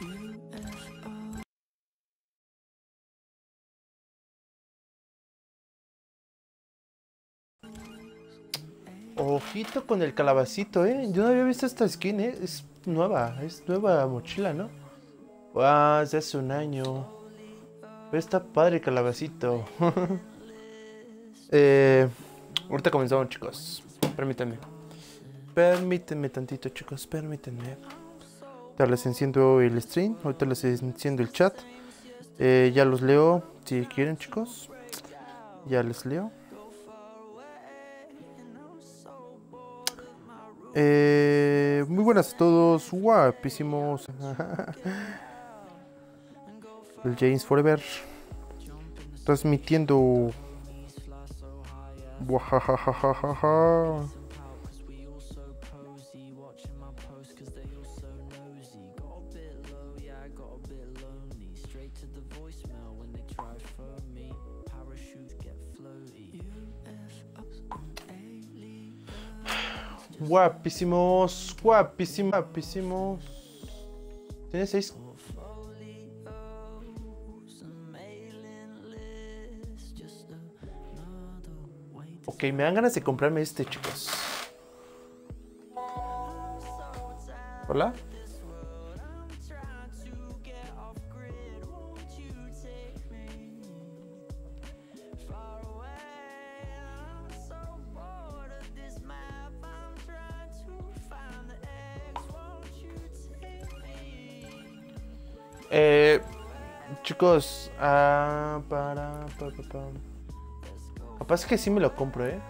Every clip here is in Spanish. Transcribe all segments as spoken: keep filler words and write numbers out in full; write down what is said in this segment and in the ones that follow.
Ojito con el calabacito, eh. Yo no había visto esta skin, eh. Es nueva, es nueva mochila, ¿no? Wow, es de hace un año. Pero está padre el calabacito. eh, ahorita comenzamos, chicos. Permítanme. Permítanme tantito, chicos. Permítanme. Ahorita les enciendo el stream. Ahorita les enciendo el chat. Eh, ya los leo si quieren, chicos. Ya les leo. Eh, muy buenas a todos, guapísimos. El James Forever transmitiendo. Guajajajajaja. Guapísimos, guapísimos, guapísimos. Tiene seis. Ok, me dan ganas de comprarme este, chicos. Hola. Eh, chicos, ah, para, para, para. Capaz que sí me lo compro, eh.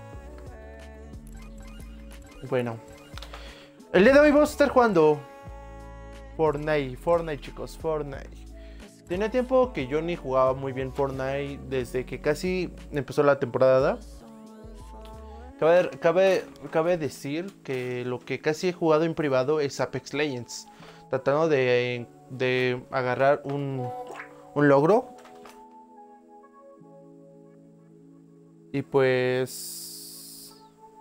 Bueno, el día de hoy vamos a estar jugando Fortnite, Fortnite, chicos, Fortnite. Tenía tiempo que yo ni jugaba muy bien Fortnite desde que casi empezó la temporada. Cabe, cabe, cabe decir que lo que casi he jugado en privado es Apex Legends, tratando de, de agarrar un, un logro. Y pues...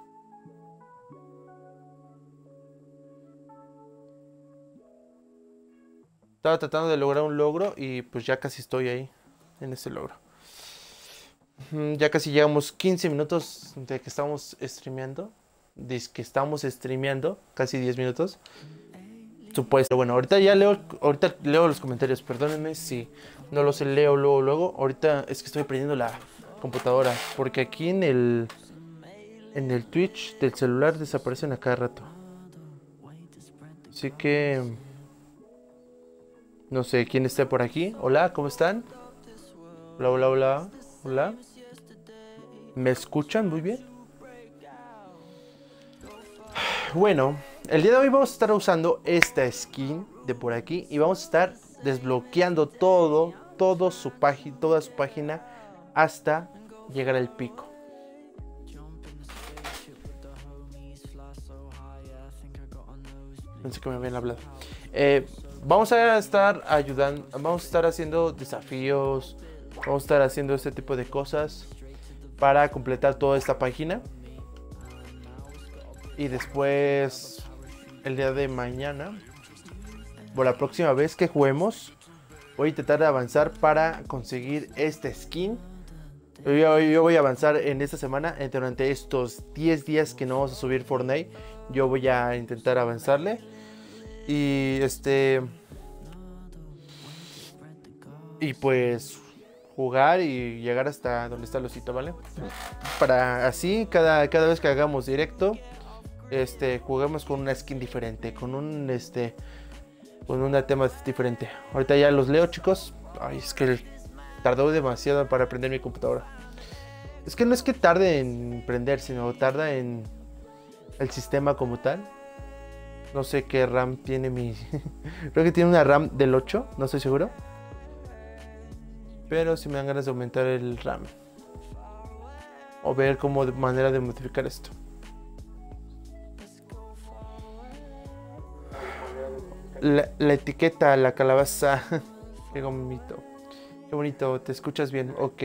estaba tratando de lograr un logro y pues ya casi estoy ahí, en ese logro. Ya casi llegamos quince minutos de que estamos streameando. Dice que estamos streameando, casi diez minutos. Supuesto, bueno, ahorita ya leo, ahorita leo los comentarios, perdónenme si no los leo luego, luego. Ahorita es que estoy prendiendo la computadora, porque aquí en el en el Twitch del celular desaparecen a cada rato. Así que no sé quién está por aquí. Hola, ¿cómo están? Hola, hola, hola, hola. ¿Me escuchan muy bien? Bueno, el día de hoy vamos a estar usando esta skin de por aquí y vamos a estar desbloqueando todo, todo su página, toda su página hasta llegar al pico. Pensé que me habían hablado. Eh, vamos a estar ayudando, vamos a estar haciendo desafíos, vamos a estar haciendo este tipo de cosas para completar toda esta página. Y después, el día de mañana, o la próxima vez que juguemos, voy a intentar avanzar para conseguir esta skin. Yo, yo voy a avanzar en esta semana, durante estos diez días que no vamos a subir Fortnite. Yo voy a intentar avanzarle. Y este... Y pues... jugar y llegar hasta donde está el osito, ¿vale? Para así, cada, cada vez que hagamos directo, este, juguemos con una skin diferente, con un, este, con una tema diferente. Ahorita ya los leo, chicos. Ay, es que tardó demasiado para prender mi computadora. Es que no es que tarde en prender, sino tarda en el sistema como tal. No sé qué RAM tiene mi... Creo que tiene una RAM del ocho, no estoy seguro. Pero si me dan ganas de aumentar el RAM. O ver cómo de manera de modificar esto. La, la etiqueta, la calabaza. Qué bonito. Qué bonito, te escuchas bien. Ok.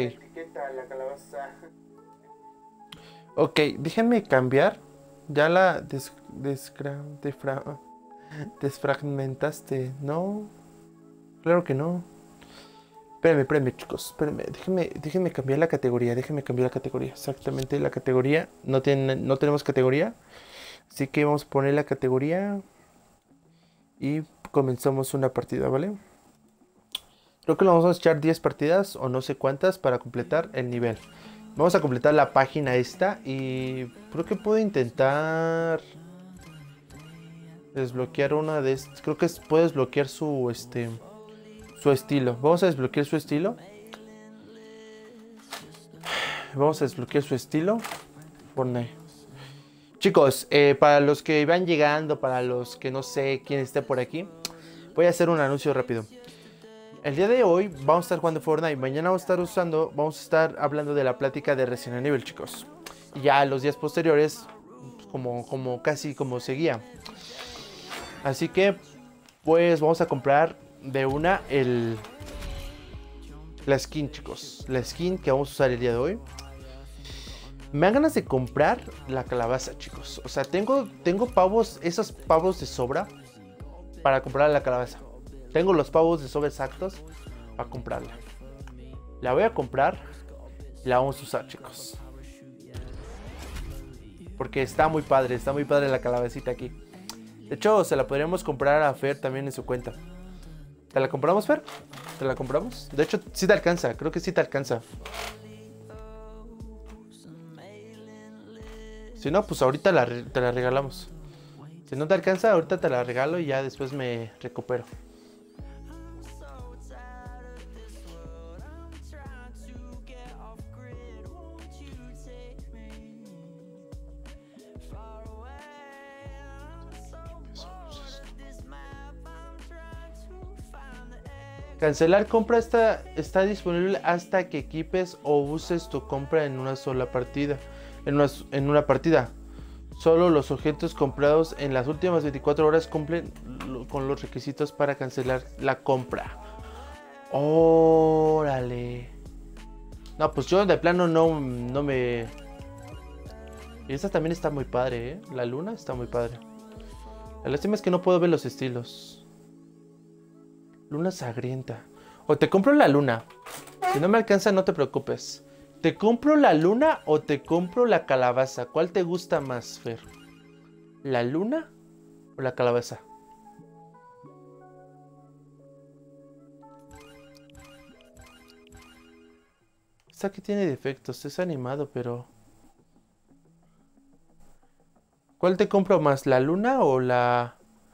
Ok, déjenme cambiar. Ya la des, desgra, defra, desfragmentaste, ¿no? Claro que no. Espérenme, espérenme, chicos. Espérenme. Déjenme, déjenme cambiar la categoría. Déjenme cambiar la categoría. Exactamente la categoría. No, tiene, no tenemos categoría. Así que vamos a poner la categoría. Y comenzamos una partida, ¿vale? Creo que lo vamos a echar diez partidas o no sé cuántas para completar el nivel. Vamos a completar la página esta. Y creo que puedo intentar desbloquear una de estas. Creo que puedo desbloquear su este su estilo. Vamos a desbloquear su estilo. Vamos a desbloquear su estilo. Fortnite. Chicos, eh, para los que van llegando, para los que no sé quién esté por aquí, voy a hacer un anuncio rápido. El día de hoy vamos a estar jugando Fortnite. Mañana vamos a estar usando, vamos a estar hablando de la plática de Resident Evil, chicos. Y ya los días posteriores, como, como casi como seguía. Así que, pues vamos a comprar de una el la skin, chicos. La skin que vamos a usar el día de hoy. Me dan ganas de comprar la calabaza, chicos. O sea, tengo, tengo pavos, esos pavos de sobra para comprar la calabaza. Tengo los pavos de sobra exactos para comprarla. La voy a comprar y la vamos a usar, chicos. Porque está muy padre, está muy padre la calabacita aquí. De hecho, se la podríamos comprar a Fer también en su cuenta. ¿Te la compramos, Fer? ¿Te la compramos? De hecho, sí te alcanza, creo que sí te alcanza. Si no, pues ahorita la, te la regalamos. Si no te alcanza, ahorita te la regalo y ya después me recupero. Cancelar compra está, está disponible hasta que equipes o uses tu compra en una sola partida. En una, en una partida. Solo los objetos comprados en las últimas veinticuatro horas cumplen con los requisitos para cancelar la compra. Órale. No, pues yo de plano no, no me... Y esta también está muy padre, ¿eh? La luna está muy padre. La lástima es que no puedo ver los estilos. Luna sangrienta. O te compro la luna. Si no me alcanza, no te preocupes. ¿Te compro la luna o te compro la calabaza? ¿Cuál te gusta más, Fer? ¿La luna o la calabaza? Esta aquí tiene defectos. Es animado, pero... ¿Cuál te compro más? ¿La luna o la...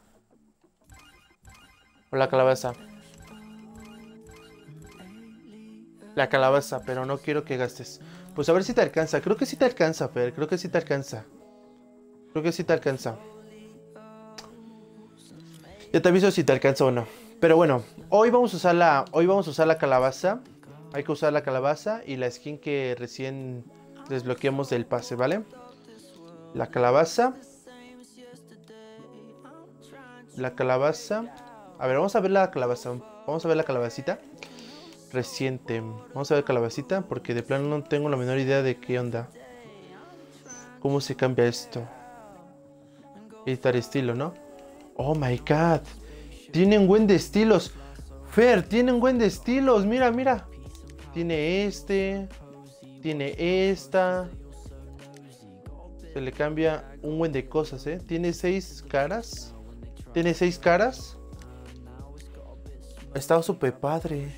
o la calabaza? La calabaza, pero no quiero que gastes. Pues a ver si te alcanza. Creo que sí te alcanza, Fer. Creo que sí te alcanza. Creo que sí te alcanza. Ya te aviso si te alcanza o no. Pero bueno, hoy vamos a usar la, hoy vamos a usar la calabaza. Hay que usar la calabaza y la skin que recién desbloqueamos del pase, ¿vale? La calabaza. La calabaza. A ver, vamos a ver la calabaza. Vamos a ver la calabacita. Reciente. Vamos a ver calabacita porque de plano no tengo la menor idea de qué onda. ¿Cómo se cambia esto? Editar estilo, ¿no? Oh my god. Tienen buen de estilos. Fer, tienen buen de estilos. Mira, mira. Tiene este. Tiene esta. Se le cambia un buen de cosas, ¿eh? Tiene seis caras. Tiene seis caras. Está súper padre.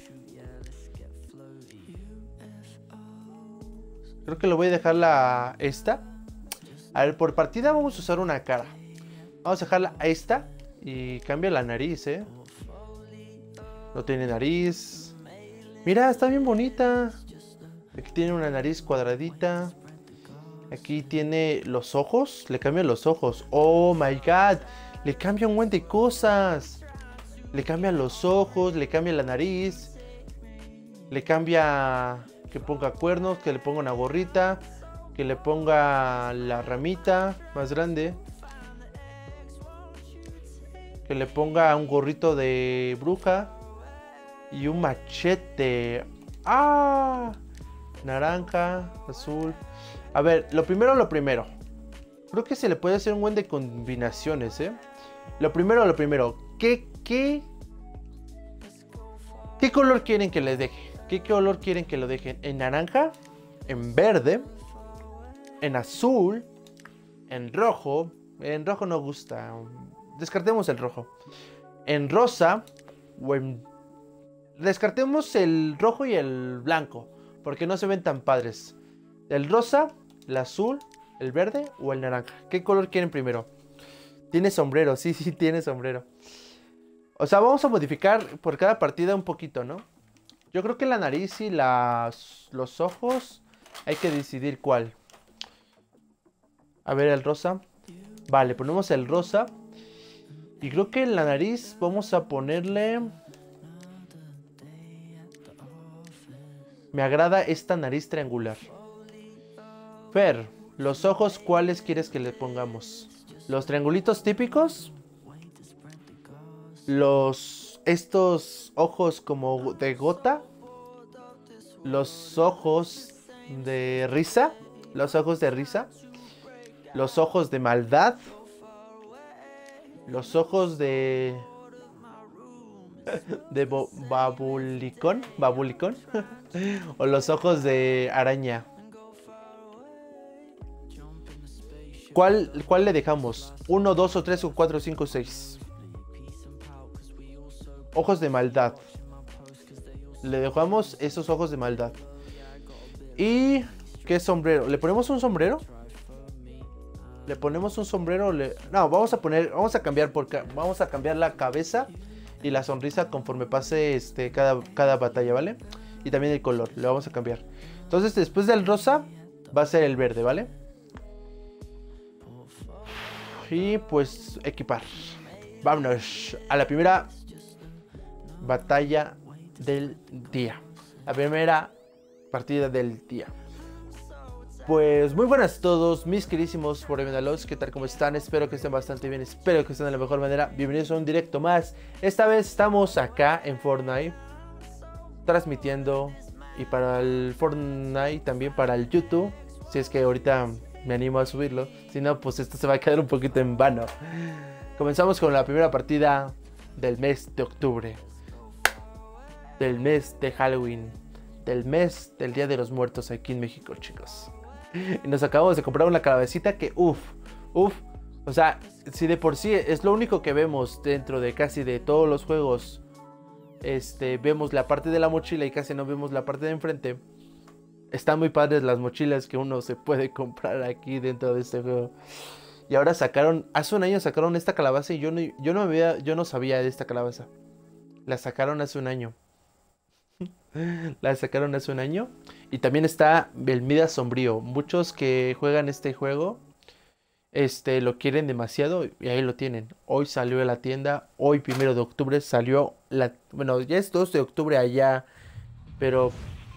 Creo que lo voy a dejar la esta. A ver, por partida vamos a usar una cara. Vamos a dejarla a esta. Y cambia la nariz, ¿eh? No tiene nariz. Mira, está bien bonita. Aquí tiene una nariz cuadradita. Aquí tiene los ojos. Le cambia los ojos. Oh my god. Le cambia un buen de cosas. Le cambia los ojos. Le cambia la nariz. Le cambia... que ponga cuernos, que le ponga una gorrita, que le ponga la ramita más grande, que le ponga un gorrito de bruja y un machete. ¡Ah! Naranja, azul. A ver, lo primero, lo primero. Creo que se le puede hacer un buen de combinaciones, ¿eh? Lo primero, lo primero. ¿Qué, qué? ¿Qué color quieren que les deje? ¿Qué color quieren que lo dejen? ¿En naranja? ¿En verde? ¿En azul? ¿En rojo? En rojo no gusta. Descartemos el rojo. ¿En rosa? O en... Descartemos el rojo y el blanco, porque no se ven tan padres. ¿El rosa? ¿El azul? ¿El verde? ¿O el naranja? ¿Qué color quieren primero? Tiene sombrero, sí, sí, tiene sombrero. O sea, vamos a modificar por cada partida un poquito, ¿no? Yo creo que la nariz y las, los ojos hay que decidir cuál. A ver, el rosa. Vale, ponemos el rosa. Y creo que en la nariz vamos a ponerle... Me agrada esta nariz triangular. Fer, los ojos, ¿cuáles quieres que le pongamos? ¿Los triangulitos típicos? Los... estos ojos como de gota. Los ojos de risa. Los ojos de risa. Los ojos de maldad. Los ojos de... de babulicón. Babulicón. O los ojos de araña. ¿Cuál, cuál le dejamos? ¿Uno, dos o tres o cuatro, cinco, seis? Ojos de maldad. Le dejamos esos ojos de maldad. ¿Y qué sombrero? ¿Le ponemos un sombrero? ¿Le ponemos un sombrero? Le... No, vamos a poner... Vamos a cambiar por... Vamos a cambiar la cabeza y la sonrisa conforme pase este, cada, cada batalla, ¿vale? Y también el color. Le vamos a cambiar. Entonces, después del rosa, va a ser el verde, ¿vale? Y pues, equipar. Vámonos a la primera batalla del día. La primera partida del día. Pues muy buenas a todos, mis queridísimos Foremendalos. ¿Qué tal? ¿Cómo están? Espero que estén bastante bien. Espero que estén de la mejor manera. Bienvenidos a un directo más. Esta vez estamos acá en Fortnite transmitiendo. Y para el Fortnite, también para el YouTube. Si es que ahorita me animo a subirlo. Si no, pues esto se va a quedar un poquito en vano. Comenzamos con la primera partida del mes de octubre. Del mes de Halloween. Del mes del Día de los Muertos aquí en México, chicos. Y nos acabamos de comprar una calabacita que uff, uff. O sea, si de por sí es lo único que vemos dentro de casi de todos los juegos. Este, vemos la parte de la mochila y casi no vemos la parte de enfrente. Están muy padres las mochilas que uno se puede comprar aquí dentro de este juego. Y ahora sacaron, hace un año sacaron esta calabaza y yo no, yo no, había, yo no sabía de esta calabaza. La sacaron hace un año. La sacaron hace un año. Y también está el Midas Sombrío. Muchos que juegan este juego Este lo quieren demasiado. Y ahí lo tienen. Hoy salió a la tienda. Hoy primero de octubre salió la... Bueno, ya es dos de octubre allá. Pero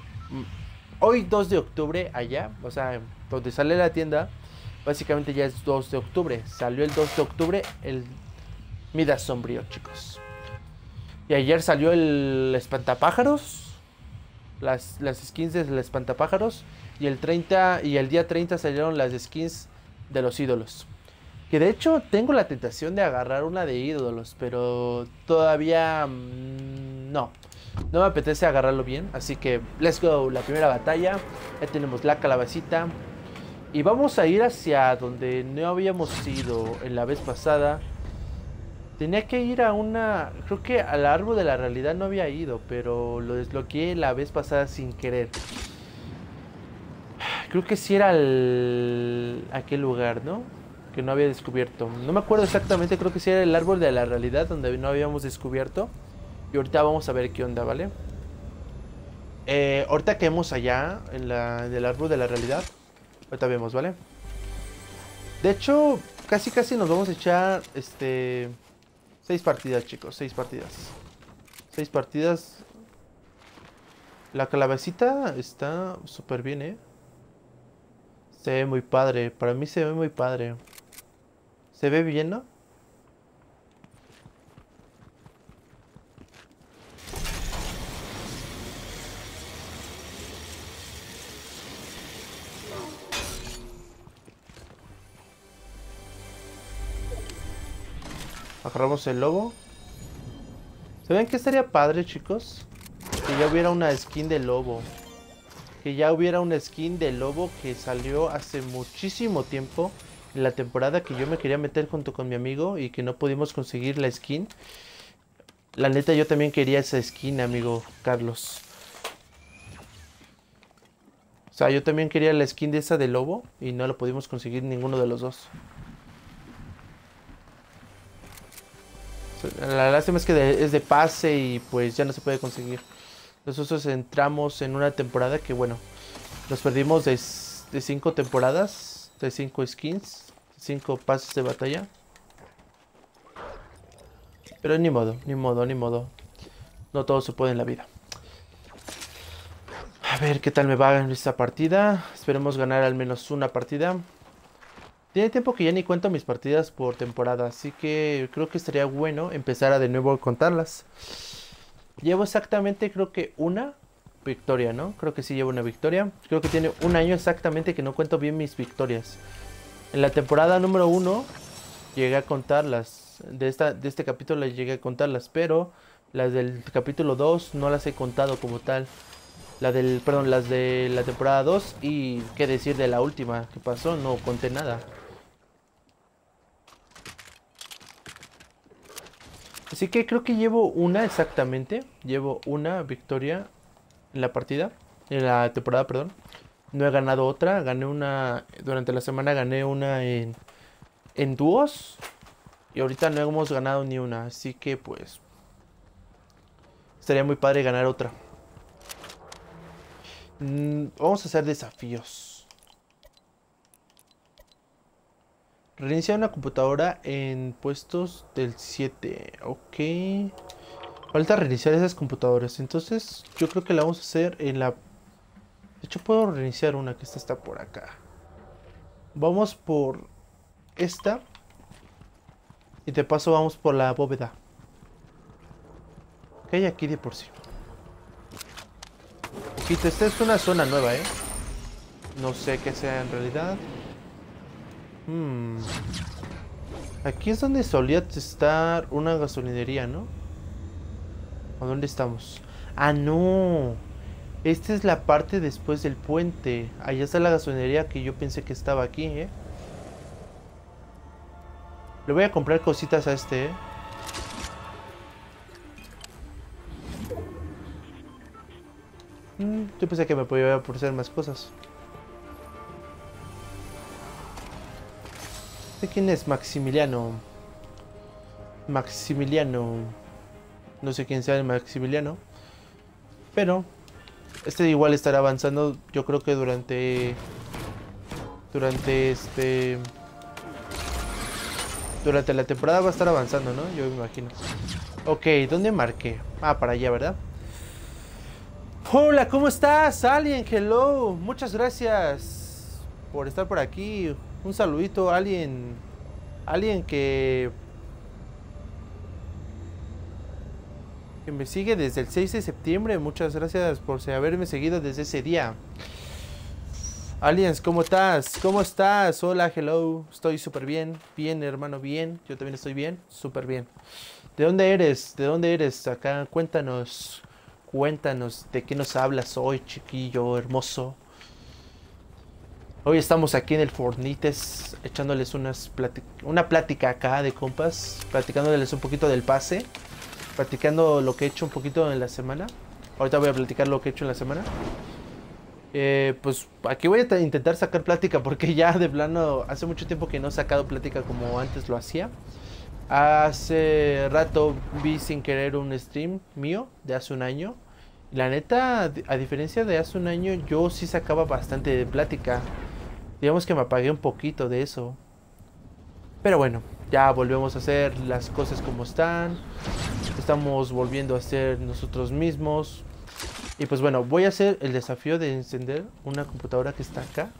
hoy dos de octubre allá. O sea, donde sale la tienda, básicamente ya es dos de octubre. Salió el dos de octubre el Midas Sombrío, chicos. Y ayer salió el Espantapájaros. Las, las skins del Espantapájaros. Y el treinta y el día treinta salieron las skins de los ídolos. Que de hecho tengo la tentación de agarrar una de ídolos. Pero todavía mmm, no. No me apetece agarrarlo bien. Así que let's go. La primera batalla. Ya tenemos la calabacita. Y vamos a ir hacia donde no habíamos ido en la vez pasada. Tenía que ir a una... Creo que al árbol de la realidad no había ido, pero lo desbloqueé la vez pasada sin querer. Creo que sí era el... aquel lugar, ¿no? Que no había descubierto. No me acuerdo exactamente, creo que sí era el árbol de la realidad donde no habíamos descubierto. Y ahorita vamos a ver qué onda, ¿vale? Eh, ahorita quedemos allá, en, la, en el árbol de la realidad. Ahorita vemos, ¿vale? De hecho, casi casi nos vamos a echar, este... Seis partidas, chicos, seis partidas. Seis partidas. La calabacita está súper bien, ¿eh? Se ve muy padre. Para mí se ve muy padre. ¿Se ve bien, no? Agarramos el lobo. ¿Saben qué estaría padre, chicos? Que ya hubiera una skin de lobo. Que ya hubiera una skin de lobo que salió hace muchísimo tiempo. En la temporada que yo me quería meter junto con mi amigo y que no pudimos conseguir la skin. La neta yo también quería esa skin, amigo Carlos. O sea, yo también quería la skin de esa de lobo y no la pudimos conseguir ninguno de los dos. La lástima es que de, es de pase y pues ya no se puede conseguir. Nosotros entramos en una temporada que bueno, nos perdimos de, de cinco temporadas, de cinco skins, cinco pases de batalla. Pero ni modo, ni modo, ni modo. No todo se puede en la vida. A ver qué tal me va en esta partida. Esperemos ganar al menos una partida. Tiene tiempo que ya ni cuento mis partidas por temporada, así que creo que estaría bueno empezar a de nuevo a contarlas. Llevo exactamente creo que una victoria, ¿no? Creo que sí llevo una victoria. Creo que tiene un año exactamente que no cuento bien mis victorias. En la temporada número uno llegué a contarlas. De, esta, de este capítulo las llegué a contarlas, pero las del capítulo dos no las he contado como tal. La del, perdón, las de la temporada dos y qué decir de la última que pasó, no conté nada. Así que creo que llevo una exactamente. Llevo una victoria en la partida. En la temporada, perdón. No he ganado otra. Gané una. Durante la semana gané una en. En dúos. Y ahorita no hemos ganado ni una. Así que pues. Estaría muy padre ganar otra. Mm, vamos a hacer desafíos. Reinicia una computadora en puestos del siete. Ok. Falta reiniciar esas computadoras. Entonces yo creo que la vamos a hacer en la... De hecho puedo reiniciar una que esta está por acá. Vamos por esta. Y de paso vamos por la bóveda. ¿Qué hay aquí de por sí? Ojito, esta es una zona nueva, ¿eh? No sé qué sea en realidad. Hmm. Aquí es donde solía estar una gasolinería, ¿no? ¿A dónde estamos? ¡Ah, no! Esta es la parte después del puente. Allá está la gasolinería que yo pensé que estaba aquí, ¿eh? Le voy a comprar cositas a este, ¿eh? Mm, yo pensé que me podía ofrecer más cosas. ¿De quién es Maximiliano? Maximiliano. No sé quién sea el Maximiliano. Pero este igual estará avanzando. Yo creo que durante... Durante este... Durante la temporada va a estar avanzando, ¿no? Yo me imagino. Ok, ¿dónde marqué? Ah, para allá, ¿verdad? Hola, ¿cómo estás? Alien, hello. Muchas gracias por estar por aquí. Un saludito, Alien. Alien que... Que me sigue desde el seis de septiembre. Muchas gracias por haberme seguido desde ese día. Aliens, ¿cómo estás? ¿Cómo estás? Hola, hello. Estoy súper bien. Bien, hermano, bien. Yo también estoy bien. Súper bien. ¿De dónde eres? ¿De dónde eres? Acá, cuéntanos. Cuéntanos de qué nos hablas hoy, chiquillo hermoso. Hoy estamos aquí en el Fornites echándoles unas una plática acá de compas. Platicándoles un poquito del pase. Platicando lo que he hecho un poquito en la semana. Ahorita voy a platicar lo que he hecho en la semana. Eh, pues aquí voy a intentar sacar plática porque ya de plano hace mucho tiempo que no he sacado plática como antes lo hacía. Hace rato vi sin querer un stream mío de hace un año. Y la neta, a diferencia de hace un año, yo sí sacaba bastante de plática. Digamos que me apagué un poquito de eso. Pero bueno, ya volvemos a hacer las cosas como están. Estamos volviendo a ser nosotros mismos. Y pues bueno, voy a hacer el desafío de encender una computadora que está acá.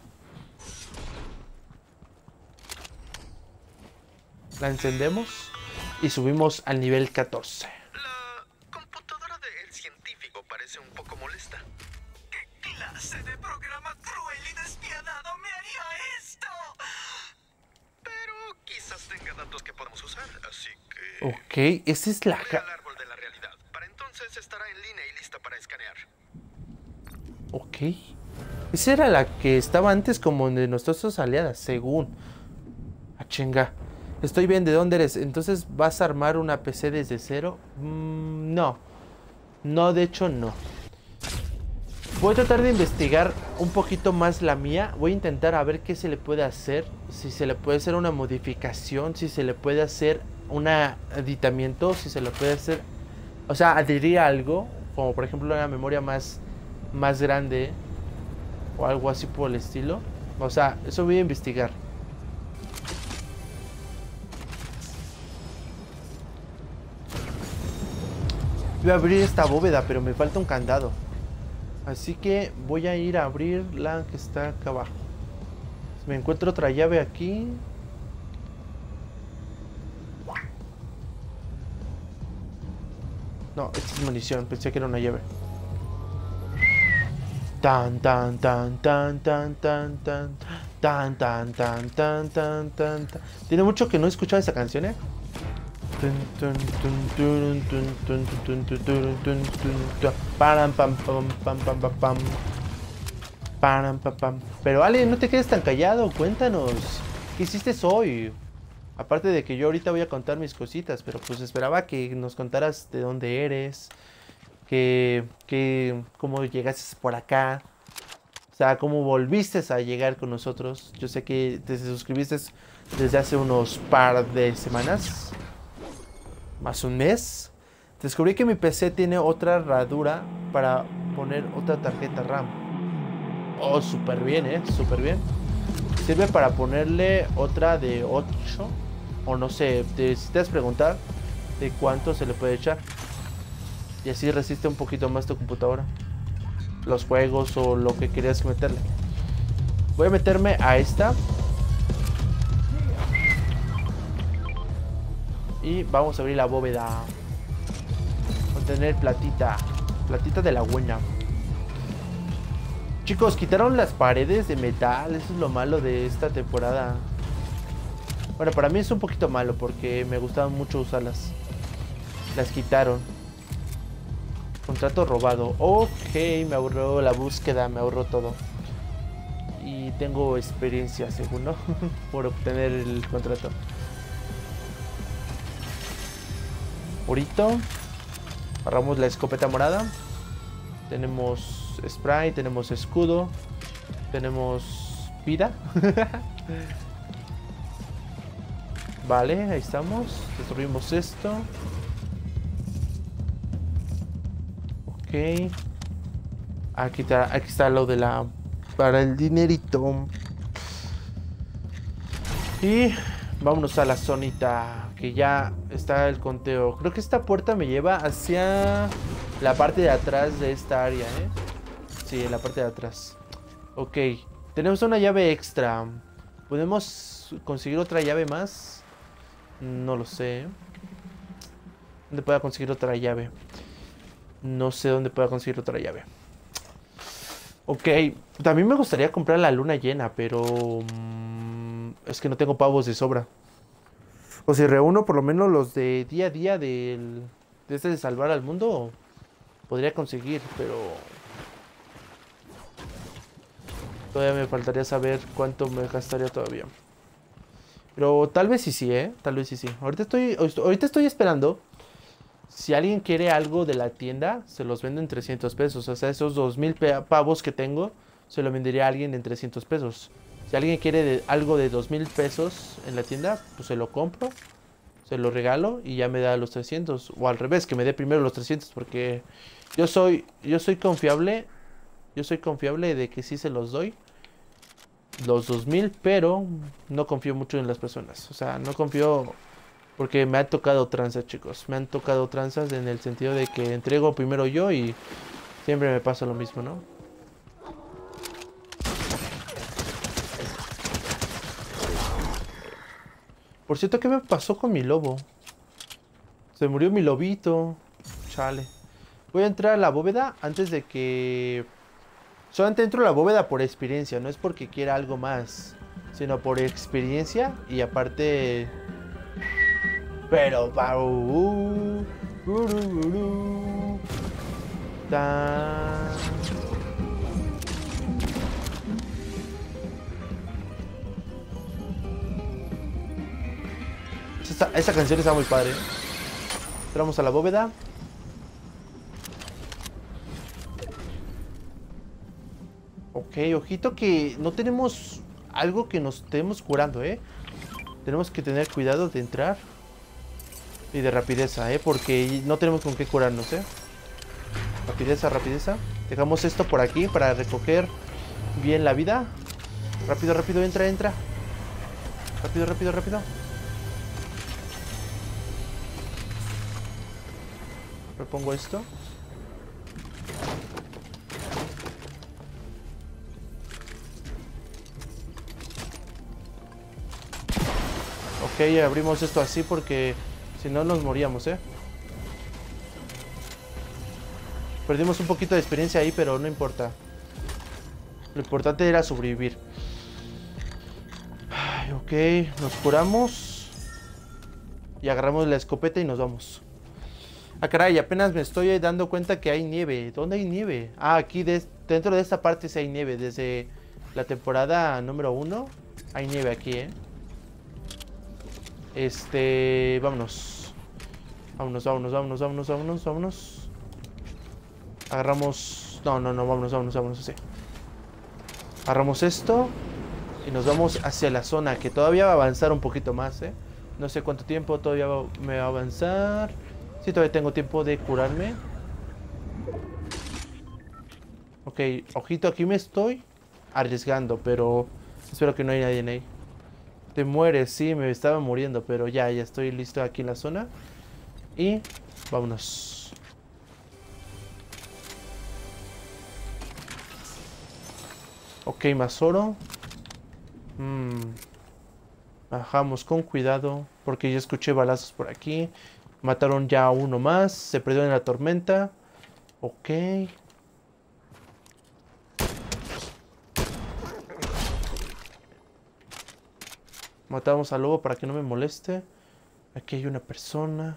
La encendemos y subimos al nivel catorce. La computadora del científico parece un poco molesta. ¿Qué clase de programa cruel y despiadado me haría esto? Pero quizás tenga datos que podamos usar, así que... Ok, esa es la... Ve al árbol de la realidad. Para entonces entonces estará en línea y lista para escanear. Ok. Esa era la que estaba antes como de nuestras aliadas, según. Ah, chinga. Estoy bien, ¿de dónde eres? Entonces, ¿vas a armar una P C desde cero? Mm, no. No, de hecho, no. Voy a tratar de investigar un poquito más la mía. Voy a intentar a ver qué se le puede hacer. Si se le puede hacer una modificación. Si se le puede hacer un aditamiento. Si se le puede hacer... O sea, adherir a algo. Como por ejemplo una memoria más, más grande. O algo así por el estilo. O sea, eso voy a investigar. Voy a abrir esta bóveda, pero me falta un candado. Así que voy a ir a abrir la que está acá abajo. Me encuentro otra llave aquí. No, esta es munición. Pensé que era una llave. Tan tan tan tan tan tan tan tan tan tan tan tan tan. Tiene mucho que no he escuchado esa canción, eh. Pam pam pam pam pam pam pam. Pam pam pam. Pero Ale, no te quedes tan callado, cuéntanos. ¿Qué hiciste hoy? Aparte de que yo ahorita voy a contar mis cositas, pero pues esperaba que nos contaras de dónde eres, que, que cómo llegaste por acá, o sea, cómo volviste a llegar con nosotros. Yo sé que te suscribiste desde hace unos par de semanas. Más un mes. Descubrí que mi P C tiene otra herradura para poner otra tarjeta RAM. Oh, súper bien, eh, súper bien. Sirve para ponerle otra de ocho. O no sé, te necesitas preguntar de cuánto se le puede echar. Y así resiste un poquito más tu computadora. Los juegos o lo que querías meterle. Voy a meterme a esta. Y vamos a abrir la bóveda. Contener platita. Platita de la buena. Chicos, quitaron las paredes de metal. Eso es lo malo de esta temporada. Bueno, para mí es un poquito malo porque me gustaba mucho usarlas. Las quitaron. Contrato robado. Ok, me ahorró la búsqueda, me ahorró todo. Y tengo experiencia, según, ¿no? Por obtener el contrato. Ahorita agarramos la escopeta morada. Tenemos spray, tenemos escudo. Tenemos vida. Vale, ahí estamos. Destruimos esto. Ok. Aquí está, aquí está lo de la... Para el dinerito. Y vámonos a la zonita. Que ya está el conteo. Creo que esta puerta me lleva hacia la parte de atrás de esta área, ¿eh? Sí, en la parte de atrás. Ok. Tenemos una llave extra. ¿Podemos conseguir otra llave más? No lo sé. ¿Dónde pueda conseguir otra llave? No sé dónde pueda conseguir otra llave. Ok. También me gustaría comprar la luna llena, pero... Mmm, es que no tengo pavos de sobra. O si reúno por lo menos los de día a día del, de este de salvar al mundo, podría conseguir, pero... Todavía me faltaría saber cuánto me gastaría todavía. Pero tal vez sí, sí, ¿eh? Tal vez sí, sí. Ahorita estoy, ahorita estoy esperando. Si alguien quiere algo de la tienda, se los vendo en trescientos pesos. O sea, esos dos mil pavos que tengo, se lo vendería a alguien en trescientos pesos. Si alguien quiere de, algo de dos mil pesos en la tienda, pues se lo compro. Se lo regalo y ya me da los trescientos. O al revés, que me dé primero los trescientos. Porque yo soy, yo soy confiable. Yo soy confiable de que sí se los doy. Los dos mil, pero no confío mucho en las personas. O sea, no confío porque me han tocado tranzas, chicos. Me han tocado tranzas en el sentido de que entrego primero yo y siempre me pasa lo mismo, ¿no? Por cierto, ¿qué me pasó con mi lobo? Se murió mi lobito. Chale. Voy a entrar a la bóveda antes de que... Solamente entro a la bóveda por experiencia. No es porque quiera algo más, sino por experiencia. Y aparte... Pero... Uh, uh, uh, uh, Ta... Esa, esa canción está muy padre. Entramos a la bóveda. Ok, ojito que no tenemos algo que nos estemos curando, ¿eh? Tenemos que tener cuidado de entrar. Y de rapideza, ¿eh? Porque no tenemos con qué curarnos, ¿eh? Rapideza, rapideza. Dejamos esto por aquí para recoger bien la vida. Rápido, rápido, entra, entra. Rápido, rápido, rápido. Repongo esto. Ok, abrimos esto así porque si no nos moríamos, ¿eh? Perdimos un poquito de experiencia ahí, pero no importa. Lo importante era sobrevivir. Ay, ok, nos curamos. Y agarramos la escopeta y nos vamos. Ah, caray, apenas me estoy dando cuenta que hay nieve. ¿Dónde hay nieve? Ah, aquí de, dentro de esta parte sí hay nieve. Desde la temporada número uno hay nieve aquí, ¿eh? Este... Vámonos. Vámonos, vámonos, vámonos, vámonos, vámonos, vámonos. Agarramos... No, no, no, vámonos, vámonos, vámonos, así. Agarramos esto. Y nos vamos hacia la zona, que todavía va a avanzar un poquito más, ¿eh? No sé cuánto tiempo todavía va, me va a avanzar. Sí, todavía tengo tiempo de curarme. Ok, ojito, aquí me estoy arriesgando, pero espero que no haya nadie ahí. Te mueres, sí, me estaba muriendo, pero ya, ya estoy listo aquí en la zona. Y vámonos. Ok, más oro. Mm. Bajamos con cuidado, porque yo escuché balazos por aquí. Mataron ya a uno más. Se perdió en la tormenta. Ok. Matamos al lobo para que no me moleste. Aquí hay una persona.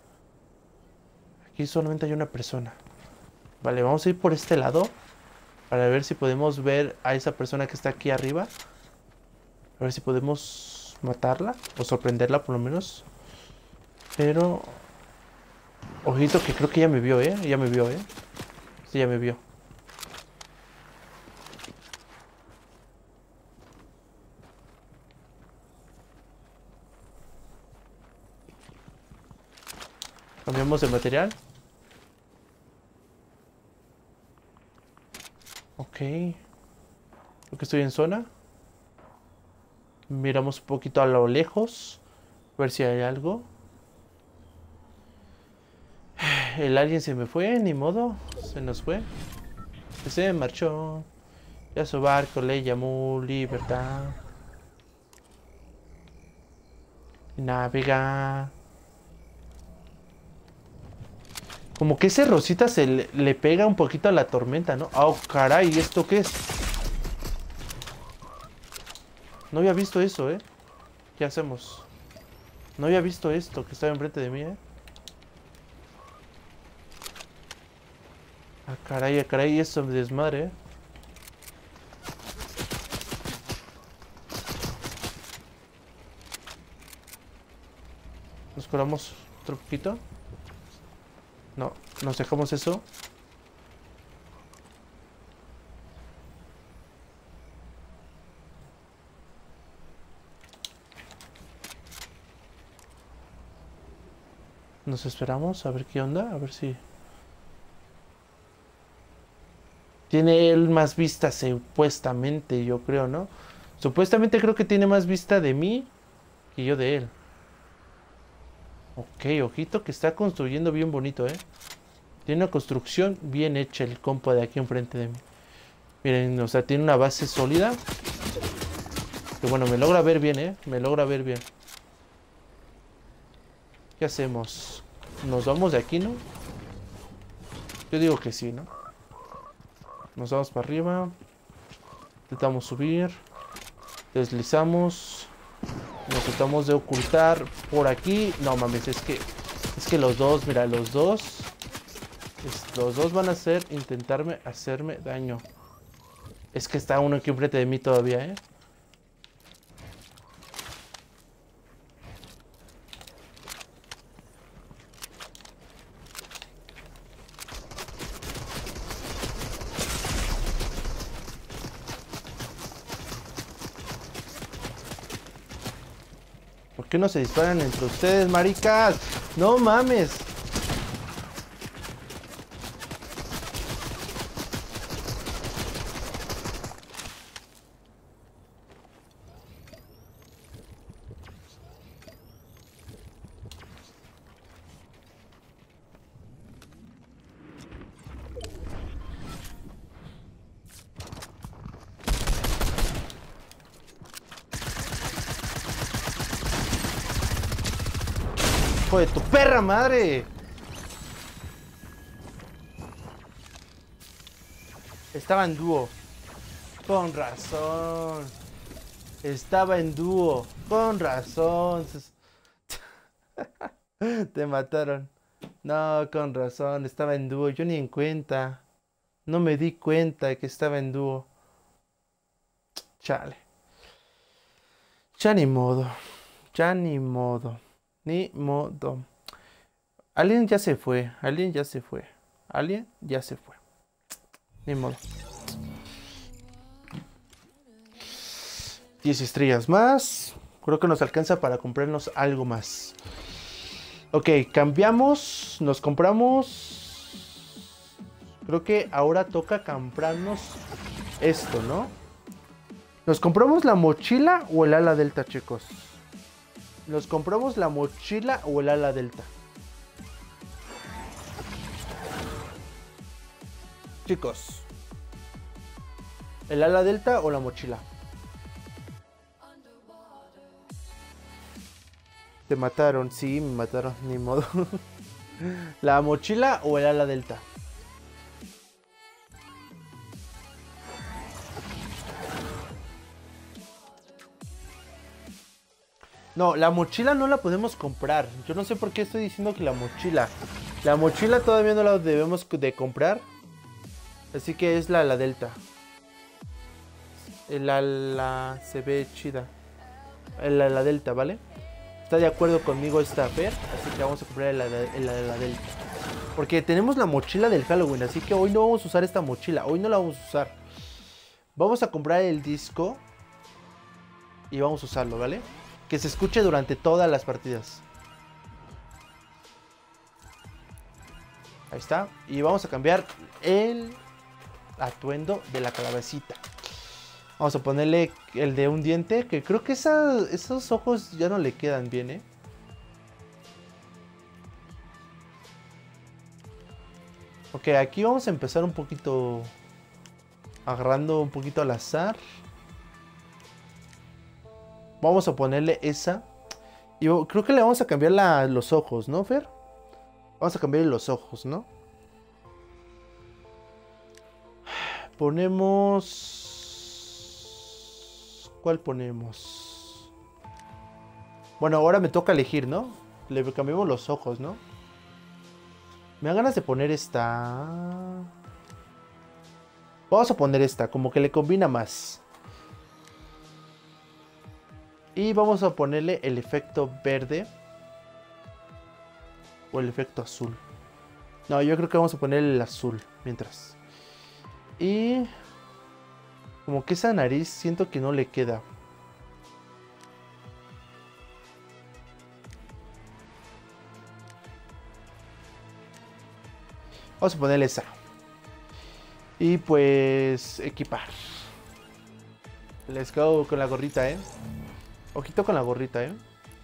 Aquí solamente hay una persona. Vale, vamos a ir por este lado. Para ver si podemos ver a esa persona que está aquí arriba. A ver si podemos matarla. O sorprenderla por lo menos. Pero... Ojito que creo que ya me vio, ¿eh? Ya me vio, ¿eh? Sí, ya me vio. Cambiamos de material. Ok. Creo que estoy en zona. Miramos un poquito a lo lejos. A ver si hay algo. El alien se me fue, ni modo. Se nos fue. Se marchó. Y a su barco le llamó libertad. Navega. Como que ese rosita se le, le pega un poquito a la tormenta, ¿no? ¡Oh, caray! ¿Esto qué es? No había visto eso, ¿eh? ¿Qué hacemos? No había visto esto que estaba enfrente de mí, ¿eh? Ah, caray, ah, caray, eso me desmadre, ¿eh? Nos curamos otro poquito. No, nos dejamos eso. Nos esperamos a ver qué onda, a ver si... Tiene él más vista, supuestamente, yo creo, ¿no? Supuestamente creo que tiene más vista de mí que yo de él. Ok, ojito que está construyendo bien bonito, ¿eh? Tiene una construcción bien hecha el compa de aquí enfrente de mí. Miren, o sea, tiene una base sólida. Que bueno, me logra ver bien, ¿eh? Me logra ver bien. ¿Qué hacemos? Nos vamos de aquí, ¿no? Yo digo que sí, ¿no? Nos vamos para arriba. Intentamos subir. Deslizamos. Nos tratamos de ocultar por aquí. No mames, es que... Es que los dos, mira, los dos... Es- los dos van a hacer intentarme hacerme daño. Es que está uno aquí enfrente de mí todavía, ¿eh? ¿Por qué no se disparan entre ustedes, maricas? ¡No mames! ¡Hijo de tu perra madre! Estaba en dúo. Con razón. Estaba en dúo. Con razón. Te mataron. No, con razón. Estaba en dúo. Yo ni en cuenta. No me di cuenta de que estaba en dúo. Chale. Ya ni modo. Ya ni modo. Ni modo. Alguien ya se fue. Alguien ya se fue. Alguien ya se fue. Ni modo. diez estrellas más. Creo que nos alcanza para comprarnos algo más. Ok, cambiamos. Nos compramos. Creo que ahora toca comprarnos esto, ¿no? ¿Nos compramos la mochila o el ala delta, chicos? ¿Nos compramos la mochila o el ala delta? Chicos, ¿el ala delta o la mochila? Te mataron, sí, me mataron, ni modo. ¿La mochila o el ala delta? No, la mochila no la podemos comprar. Yo no sé por qué estoy diciendo que la mochila. La mochila todavía no la debemos de comprar. Así que es la, la delta. La, la se ve chida. La, la delta, ¿vale? Está de acuerdo conmigo esta Fer. Así que vamos a comprar la, la, la, la delta. Porque tenemos la mochila del Halloween. Así que hoy no vamos a usar esta mochila. Hoy no la vamos a usar. Vamos a comprar el disco. Y vamos a usarlo, ¿vale? Que se escuche durante todas las partidas. Ahí está. Y vamos a cambiar el atuendo de la calabacita. Vamos a ponerle el de un diente. Que creo que esa, esos ojos ya no le quedan bien, ¿eh? Ok, aquí vamos a empezar un poquito. Agarrando un poquito al azar. Vamos a ponerle esa. Y creo que le vamos a cambiar la, los ojos, ¿no, Fer? Vamos a cambiarle los ojos, ¿no? Ponemos... ¿Cuál ponemos? Bueno, ahora me toca elegir, ¿no? Le cambiamos los ojos, ¿no? Me dan ganas de poner esta... Vamos a poner esta, como que le combina más. Y vamos a ponerle el efecto verde. O el efecto azul. No, yo creo que vamos a poner el azul mientras. Y... como que esa nariz siento que no le queda. Vamos a ponerle esa. Y pues... equipar. Let's go con la gorrita, ¿eh? Ojito con la gorrita, ¿eh?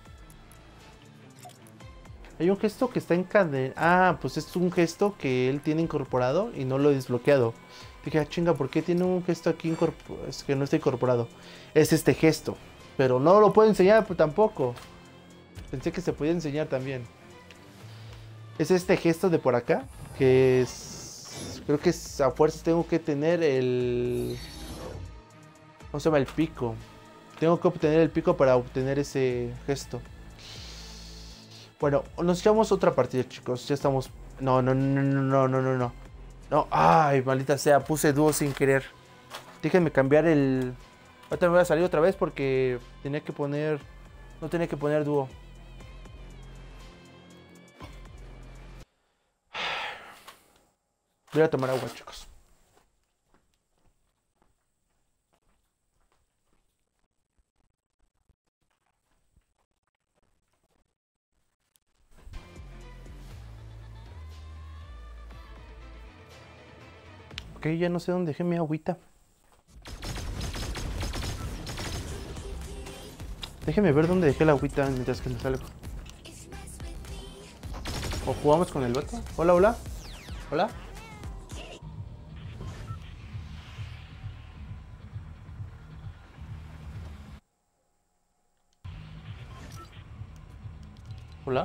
Hay un gesto que está encadenado. Ah, pues es un gesto que él tiene incorporado y no lo he desbloqueado. Dije, ah, chinga, ¿por qué tiene un gesto aquí incorporado? Es que no está incorporado. Es este gesto. Pero no lo puedo enseñar pues, tampoco. Pensé que se podía enseñar también. Es este gesto de por acá. Que es... creo que es, a fuerzas tengo que tener el... ¿cómo se llama? El pico. Tengo que obtener el pico para obtener ese gesto. Bueno, nos echamos otra partida, chicos. Ya estamos No, no, no, no, no, no, no, no. No, ay, maldita sea, puse dúo sin querer. Déjenme cambiar el... Ahorita me voy a salir otra vez porque tenía que poner... No tenía que poner dúo. Voy a tomar agua, chicos. Ok, ya no sé dónde dejé mi agüita. Déjeme ver dónde dejé la agüita mientras que me salgo. O jugamos con el vato. Hola, hola. Hola. Hola.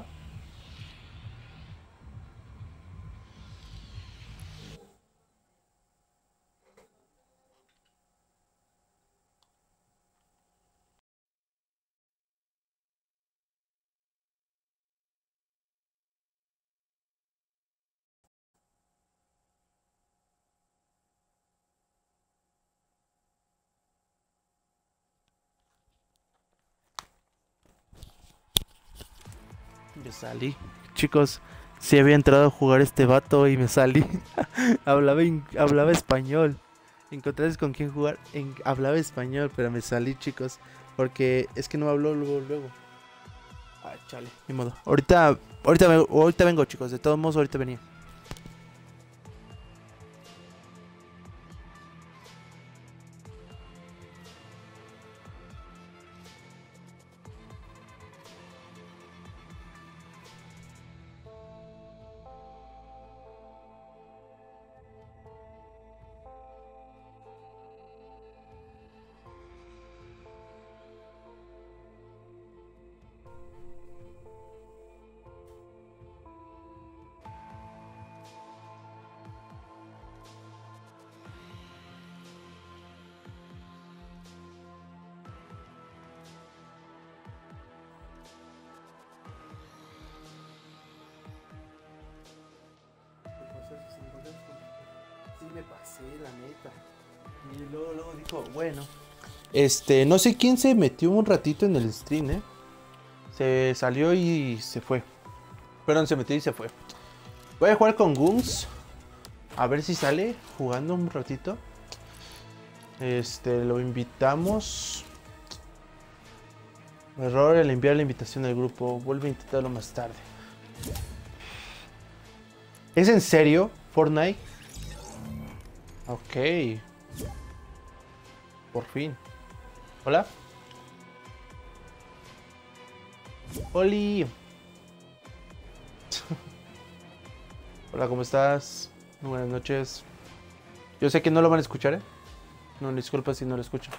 Me salí. Chicos, sí había entrado a jugar este vato y me salí. hablaba, in- hablaba español. Encontré con quién jugar. En- hablaba español, pero me salí, chicos. Porque es que no habló luego, luego. Ay, chale, ni modo. Ahorita, ahorita, me- ahorita vengo, chicos. De todos modos, ahorita venía. Sí me pasé, la neta. Y luego, luego dijo, bueno. Este, no sé quién se metió un ratito en el stream, ¿eh? Se salió y se fue. Perdón, se metió y se fue. Voy a jugar con Guns. A ver si sale jugando un ratito. Este, lo invitamos. Error el enviar la invitación al grupo. Vuelve a intentarlo más tarde. ¿Es en serio? Fortnite. Ok. Por fin. Hola. Oli. Hola, ¿cómo estás? Buenas noches. Yo sé que no lo van a escuchar, ¿eh? No, disculpa si no lo escucho.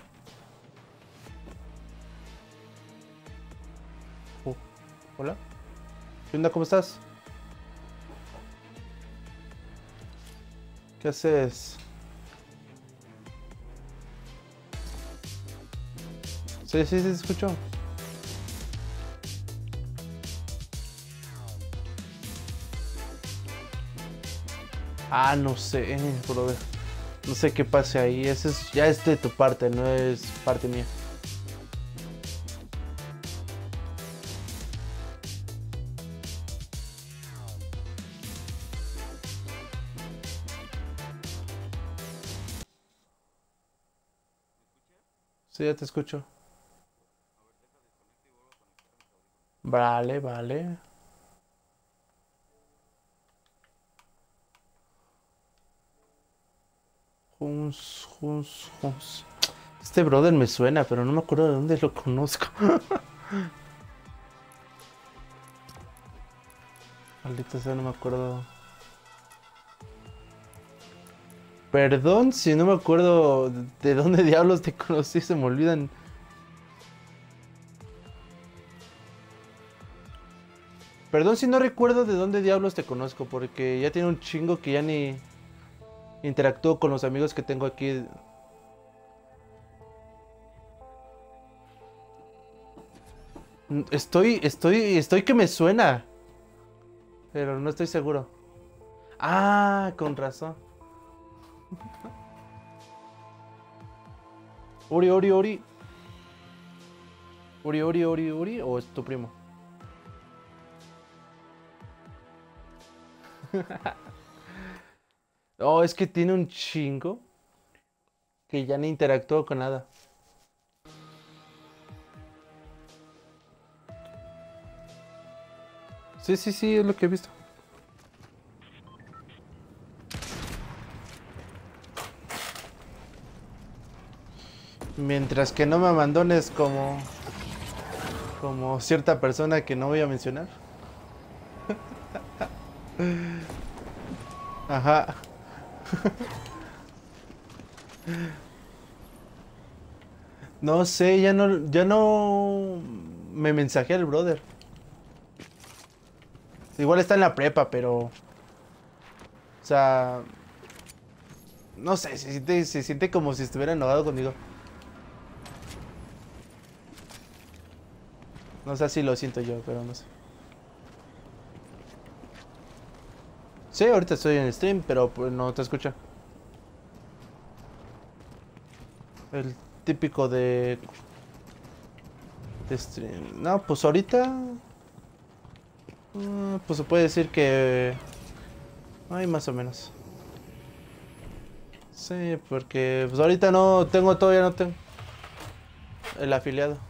Oh, hola. ¿Qué onda? ¿Cómo estás? ¿Qué haces? Sí, sí, sí, te escucho. Ah, no sé, brother. No sé qué pase ahí. Eso es, ya es de tu parte, no es parte mía. Sí, ya te escucho. Vale, vale. Huns, Huns, Huns. Este brother me suena, pero no me acuerdo de dónde lo conozco. Maldita sea, no me acuerdo. Perdón si no me acuerdo de dónde diablos te conocí, se me olvidan. Perdón si no recuerdo de dónde diablos te conozco, porque ya tiene un chingo que ya ni interactúo con los amigos que tengo aquí. Estoy, estoy, estoy que me suena, pero no estoy seguro. Ah, con razón. Ori, Ori, Ori. Ori, Ori, Ori, Ori. ¿O es tu primo? Oh, es que tiene un chingo que ya ni interactúo con nada. Sí, sí, sí, es lo que he visto. Mientras que no me abandones como... Como cierta persona que no voy a mencionar. Ajá. No sé, ya no, ya no me mensajea el brother. Igual está en la prepa, pero... O sea... No sé, se siente, se siente como si estuviera enojado conmigo. No sé si lo siento yo, pero no sé. Sí, ahorita estoy en stream, pero pues, no te escucha. El típico de... de stream. No, pues ahorita... uh, pues se puede decir que... Ay, más o menos. Sí, porque pues ahorita no tengo, todavía no tengo el afiliado.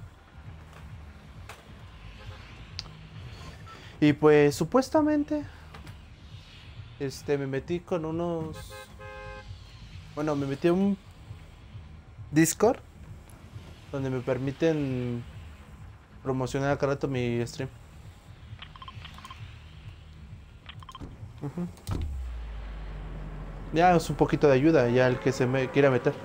Y pues supuestamente este me metí con unos, bueno, me metí a un Discord donde me permiten promocionar a cada rato mi stream. Uh-huh. Ya es un poquito de ayuda ya el que se me quiera meter.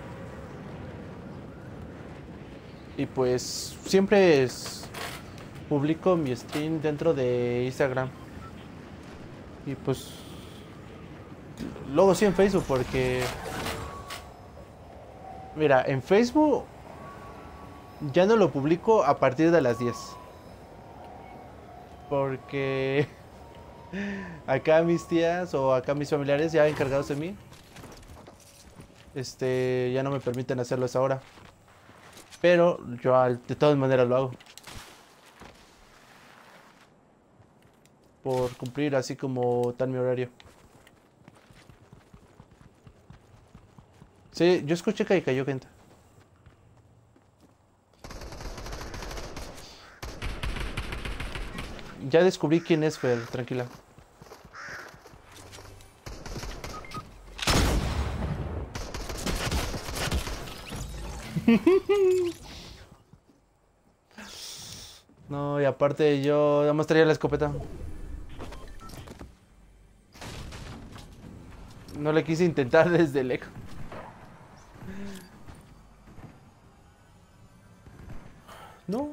Y pues siempre es, publico mi stream dentro de Instagram. Y pues luego sí en Facebook porque... Mira, en Facebook ya no lo publico a partir de las diez. Porque acá mis tías o acá mis familiares ya encargados de mí, este, ya no me permiten hacerlo a esa hora. Pero yo de todas maneras lo hago. Por cumplir así como tal mi horario. Sí, yo escuché que cayó gente. Ya descubrí quién es Fer, tranquila. No, y aparte yo nada más traía la escopeta. No le quise intentar desde lejos. No.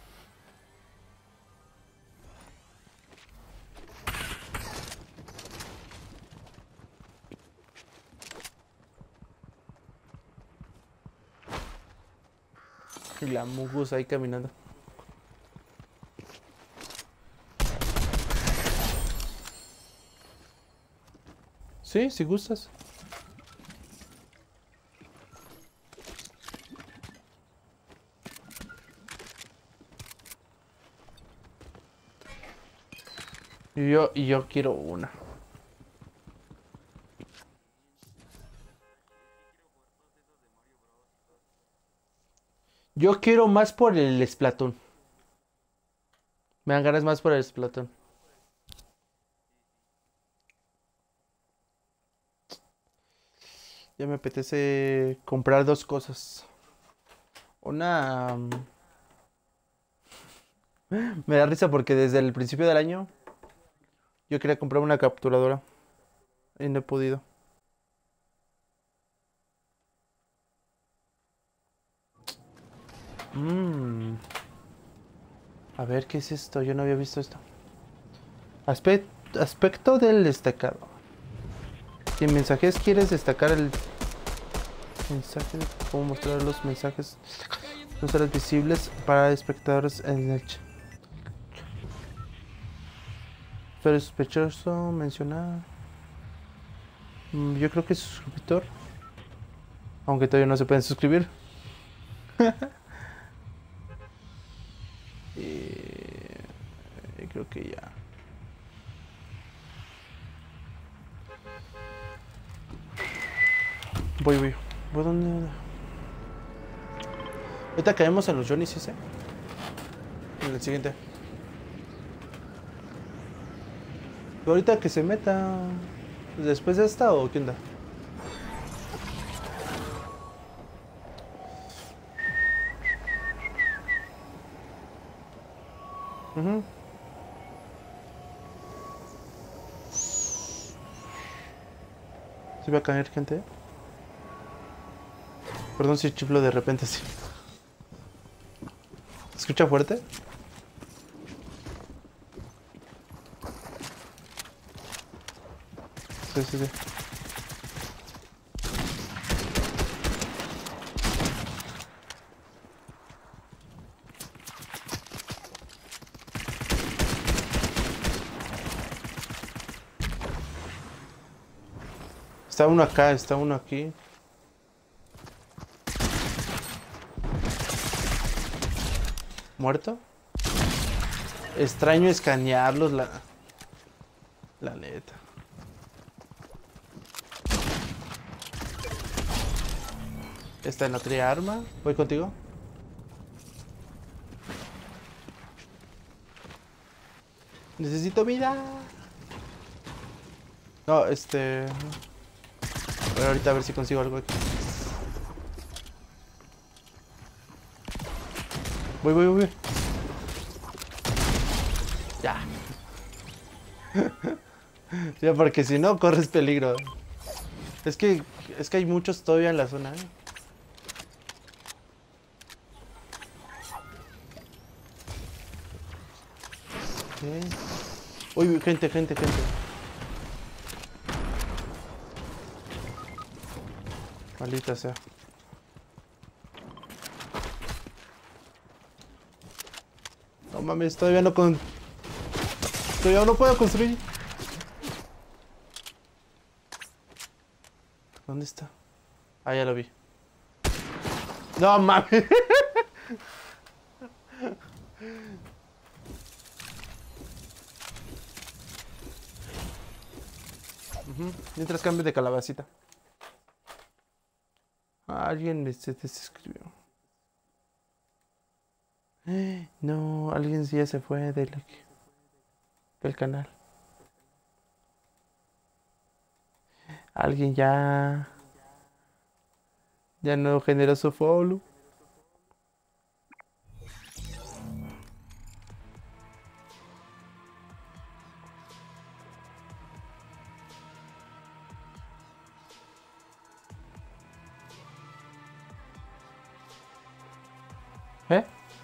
Y la Mugus ahí caminando. Sí, si gustas. Y yo, y yo quiero una. Yo quiero más por el Splatoon. Me dan ganas más por el Splatoon. Ya me apetece comprar dos cosas. Una... mm, Me da risa porque desde el principio del año yo quería comprar una capturadora y no he podido. Mm. A ver, ¿qué es esto? Yo no había visto esto. Aspe- aspecto del destacado. Si en mensajes quieres destacar el mensaje, cómo mostrar los mensajes, no serán visibles para espectadores en el chat. Pero sospechoso mencionar. Mm, yo creo que es suscriptor. Aunque todavía no se pueden suscribir. eh, creo que ya. Voy, voy. ¿Voy dónde? Ahorita caemos en los Johnny's ese. En el siguiente. Ahorita que se meta. ¿Después de esta o qué onda? Uh-huh. ¿Se va a caer gente? Perdón si chiflo de repente así. ¿Se escucha fuerte? Sí, sí, sí. Está uno acá, está uno aquí. ¿Muerto? Extraño escanearlos, la... La neta. Está en otra arma. Voy contigo. Necesito vida. No, este... Voy ahorita a ver si consigo algo aquí. Voy, voy, voy. Ya. Ya, porque si no, corres peligro. Es que... Es que hay muchos todavía en la zona, ¿eh? Okay. Uy, gente, gente, gente. Maldita sea. No mames, todavía no con... Todavía no puedo construir. ¿Dónde está? Ah, ya lo vi. No mames. Uh-huh. Mientras cambio de calabacita. Ah, alguien me se desescribió. No, alguien ya se fue del, del canal. Alguien ya... Ya no generó su follow. ¿Eh?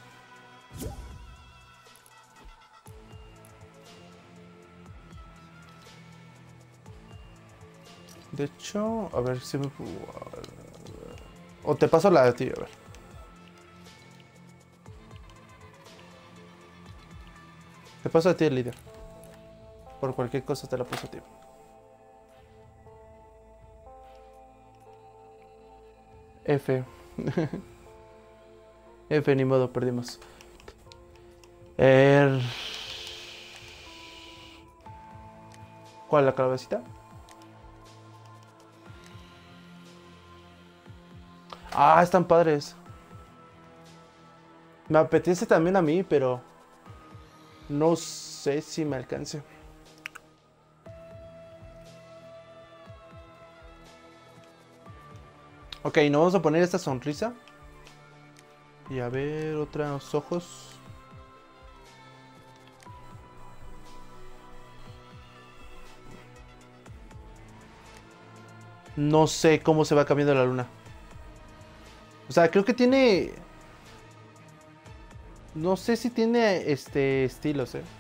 De hecho, a ver si me... O te paso la de ti, a ver. Te paso a ti el líder. Por cualquier cosa te la paso a ti. F. F, ni modo, perdimos. Er... ¿Cuál, la calabacita? Ah, están padres. Me apetece también a mí, pero... No sé si me alcance. Ok, nos vamos a poner esta sonrisa. Y a ver, otros ojos. No sé cómo se va cambiando la luna. O sea, creo que tiene... No sé si tiene este estilos, eh.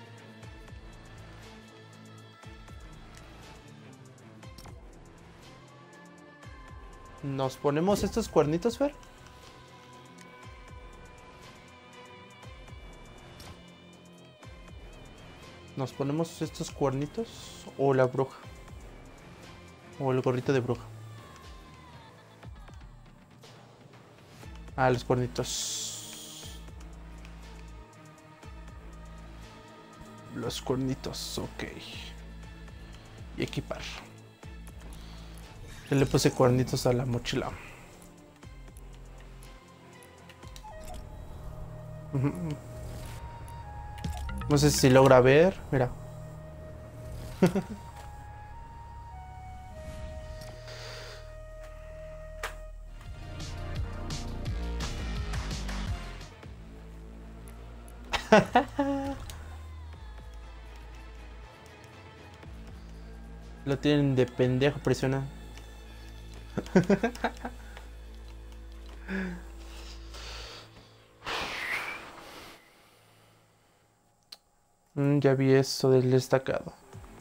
Nos ponemos estos cuernitos, Fer. Nos ponemos estos cuernitos o la bruja. O el gorrito de bruja. Ah, los cuernitos. Los cuernitos, ok. Y equipar. Yo le puse cuernitos a la mochila. No sé si logra ver. Mira. Lo tienen de pendejo, presiona. mm, ya vi eso del destacado.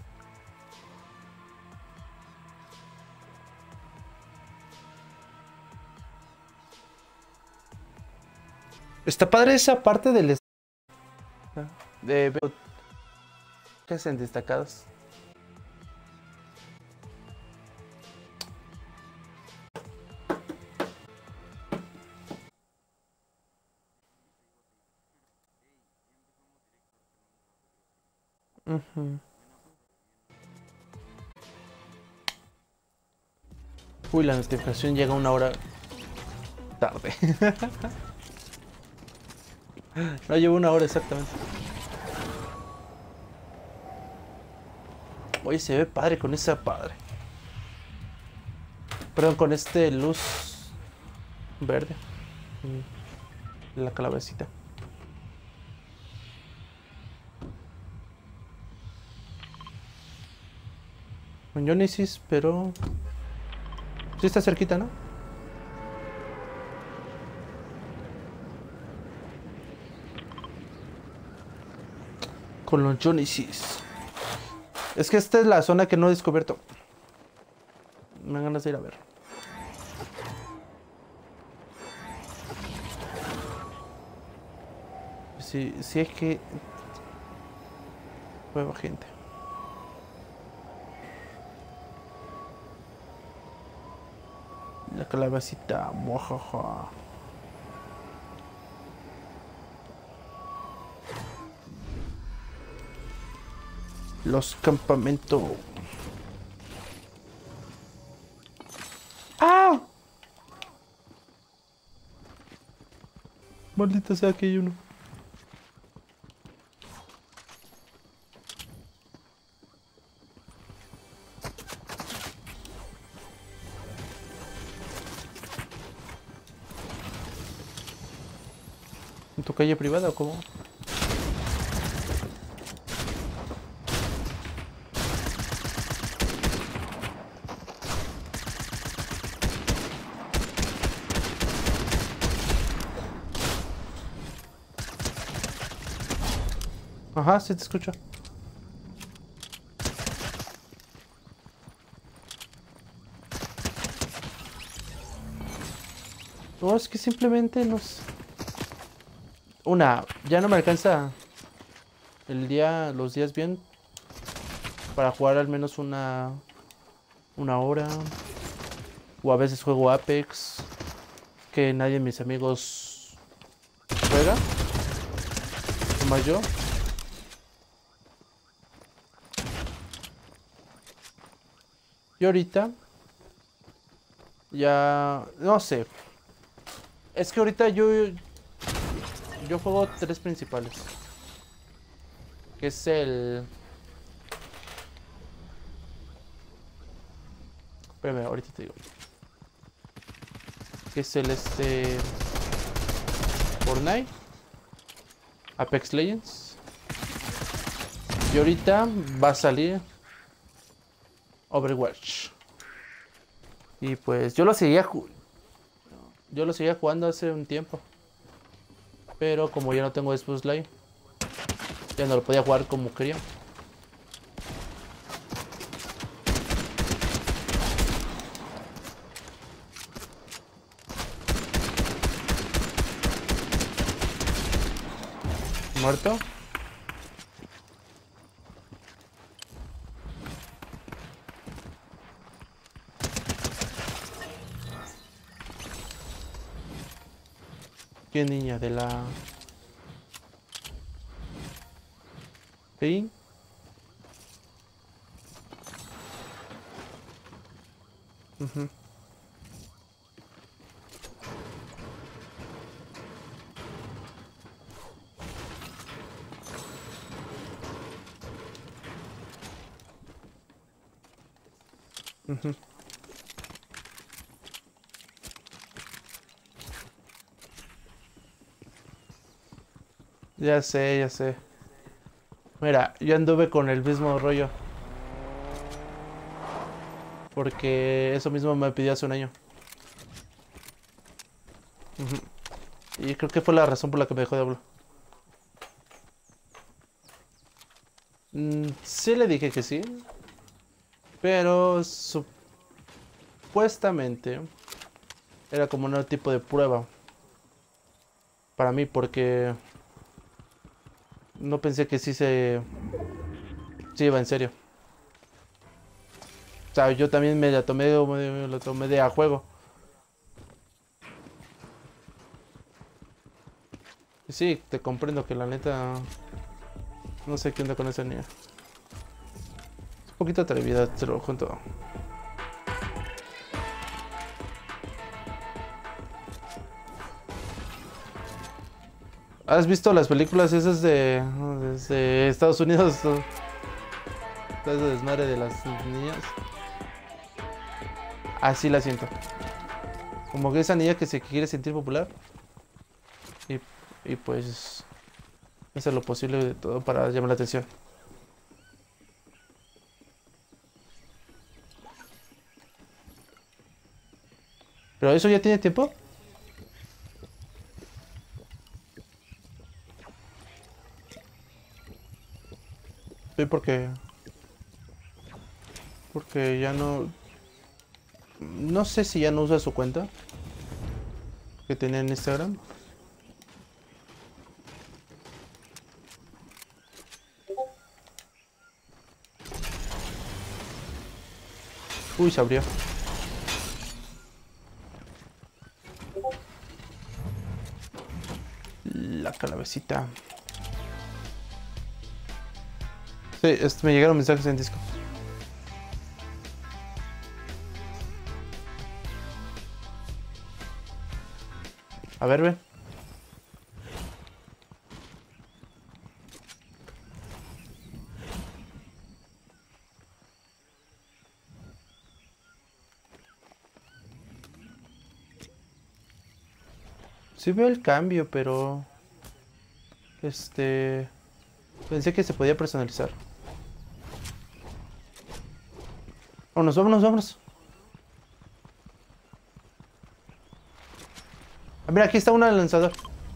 Está padre esa parte del destacado. De ¿qué hacen destacados? Uh-huh. Uy, la notificación llega una hora tarde. No llevo una hora exactamente. Oye, se ve padre con esa padre. Perdón, con este luz verde. La calabacita. Con Genesis, pero... sí está cerquita, ¿no? Con los Genesis. Es que esta es la zona que no he descubierto. Me dan ganas de ir a ver. Sí, sí es que... nueva gente. La calabacita, mojaja. Los campamentos. ¡Ah! Maldita sea que hay uno. ¿En tu calle privada o cómo? Ajá, sí te escucho. No, es que simplemente nos... Una, ya no me alcanza el día, los días bien para jugar al menos una una hora. O a veces juego Apex, que nadie de mis amigos juega, más yo. Y ahorita ya no sé. Es que ahorita yo yo juego tres principales. Que es el... espérame, ahorita te digo. Que es el este... Fortnite, Apex Legends. Y ahorita va a salir Overwatch. Y pues yo lo seguía ju Yo lo seguía jugando hace un tiempo. Pero como ya no tengo Xbox Live, ya no lo podía jugar como quería. Muerto. ¿Qué niña? De la... ¿Sí? Ujú. Ujú. Ya sé, ya sé. Mira, yo anduve con el mismo rollo. Porque eso mismo me pidió hace un año. Ujú. Y creo que fue la razón por la que me dejó de hablar. Mm, sí le dije que sí. Pero supuestamente era como un tipo de prueba para mí porque no pensé que sí se, sí iba en serio. O sea, yo también me la tomé, me lo tomé de a juego. Y sí, te comprendo que la neta no sé qué onda con esa niña. Es un poquito atrevida, te lo junto. ¿Has visto las películas esas de, de Estados Unidos? Todo ese desmadre de las niñas. Así la siento. Como que esa niña que se quiere sentir popular. Y, y pues hacer lo posible de todo para llamar la atención. Pero eso ya tiene tiempo. Sí, porque. Porque ya no. No sé si ya no usa su cuenta que tenía en Instagram. Uy, se abrió. La calabecita. Sí, esto, me llegaron mensajes en disco. A ver, ve. Sí veo el cambio, pero... Este... Pensé que se podía personalizar. Vámonos, vámonos, vámonos. Ah, mira, aquí está una del lanzador.